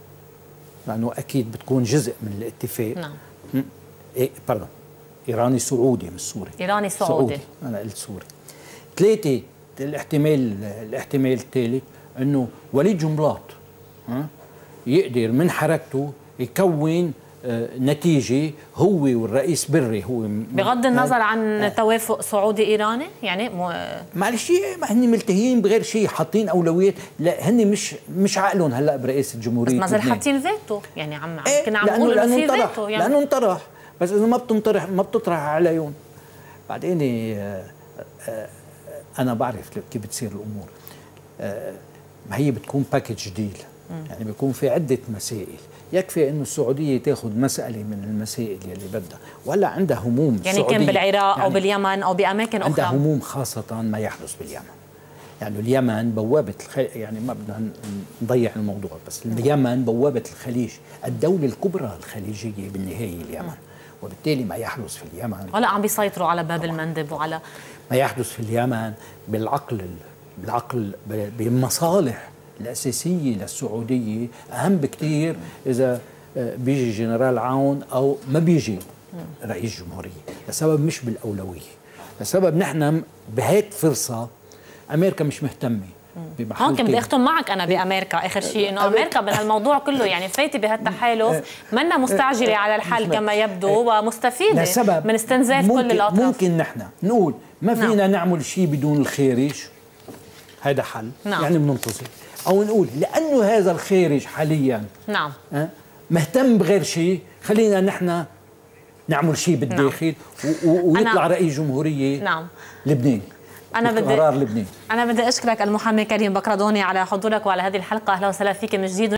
لانه اكيد بتكون جزء من الاتفاق. نعم. إيه باردون ايراني سعودي مش سوري، ايراني سعودي, سعودي. انا قلت سوري. ثلاثه، الاحتمال الاحتمال الثالث انه وليد جنبلاط ها يقدر من حركته يكون نتيجة هو والرئيس بري، هو بغض النظر عن آه توافق سعودي إيراني، يعني مو معلش ما هن ملتهيين بغير شيء، حاطين أولويات، لا هن مش مش عقلهم هلا برئاسة الجمهورية، بس ما زال حاطين فيتو، يعني عم ايه كنا عم نقول انه في فيتو، يعني لأنه انطرح، بس إذا ما بتنطرح ما بتطرح عليهم. بعدين آه آه أنا بعرف كيف بتصير الأمور، آه ما هي بتكون باكج ديل، يعني بيكون في عدة مسائل، يكفي انه السعودية تاخذ مسألة من المسائل يلي بدها، ولا عندها هموم يعني كان بالعراق يعني او باليمن او باماكن اخرى، عندها هموم خاصة ما يحدث باليمن. يعني اليمن بوابة الخليج، يعني ما بدنا نضيع الموضوع، بس اليمن بوابة الخليج، الدولة الكبرى الخليجية بالنهاية اليمن، وبالتالي ما يحدث في اليمن ولا عم بيسيطروا على باب المندب وعلى ما يحدث في اليمن بالعقل بالعقل بالمصالح الأساسية للسعودية أهم بكتير إذا بيجي جنرال عون أو ما بيجي رئيس جمهورية، لسبب مش بالأولوية، لسبب نحن بهيك فرصة أمريكا مش مهتمة. هون كنت بدي اختم معك انا بامريكا اخر شيء، انه امريكا بهالموضوع كله يعني فايته بهالتحالف، منا مستعجله على الحل كما يبدو ومستفيده من استنزاف كل الاطراف. ممكن نحن نقول ما فينا نعم. نعمل شيء بدون الخارج، هذا حل. نعم. يعني بننتظر، او نقول لانه هذا الخارج حاليا نعم مهتم بغير شيء، خلينا نحن نعمل شيء بالداخل نعم. ويطلع رئيس جمهورية نعم. لبنان. أنا بدي قرار لبنان. أنا بدي أشكرك المحامي كريم بكردوني على حضورك وعلى هذه الحلقة. أهلا وسهلا فيك من جديد.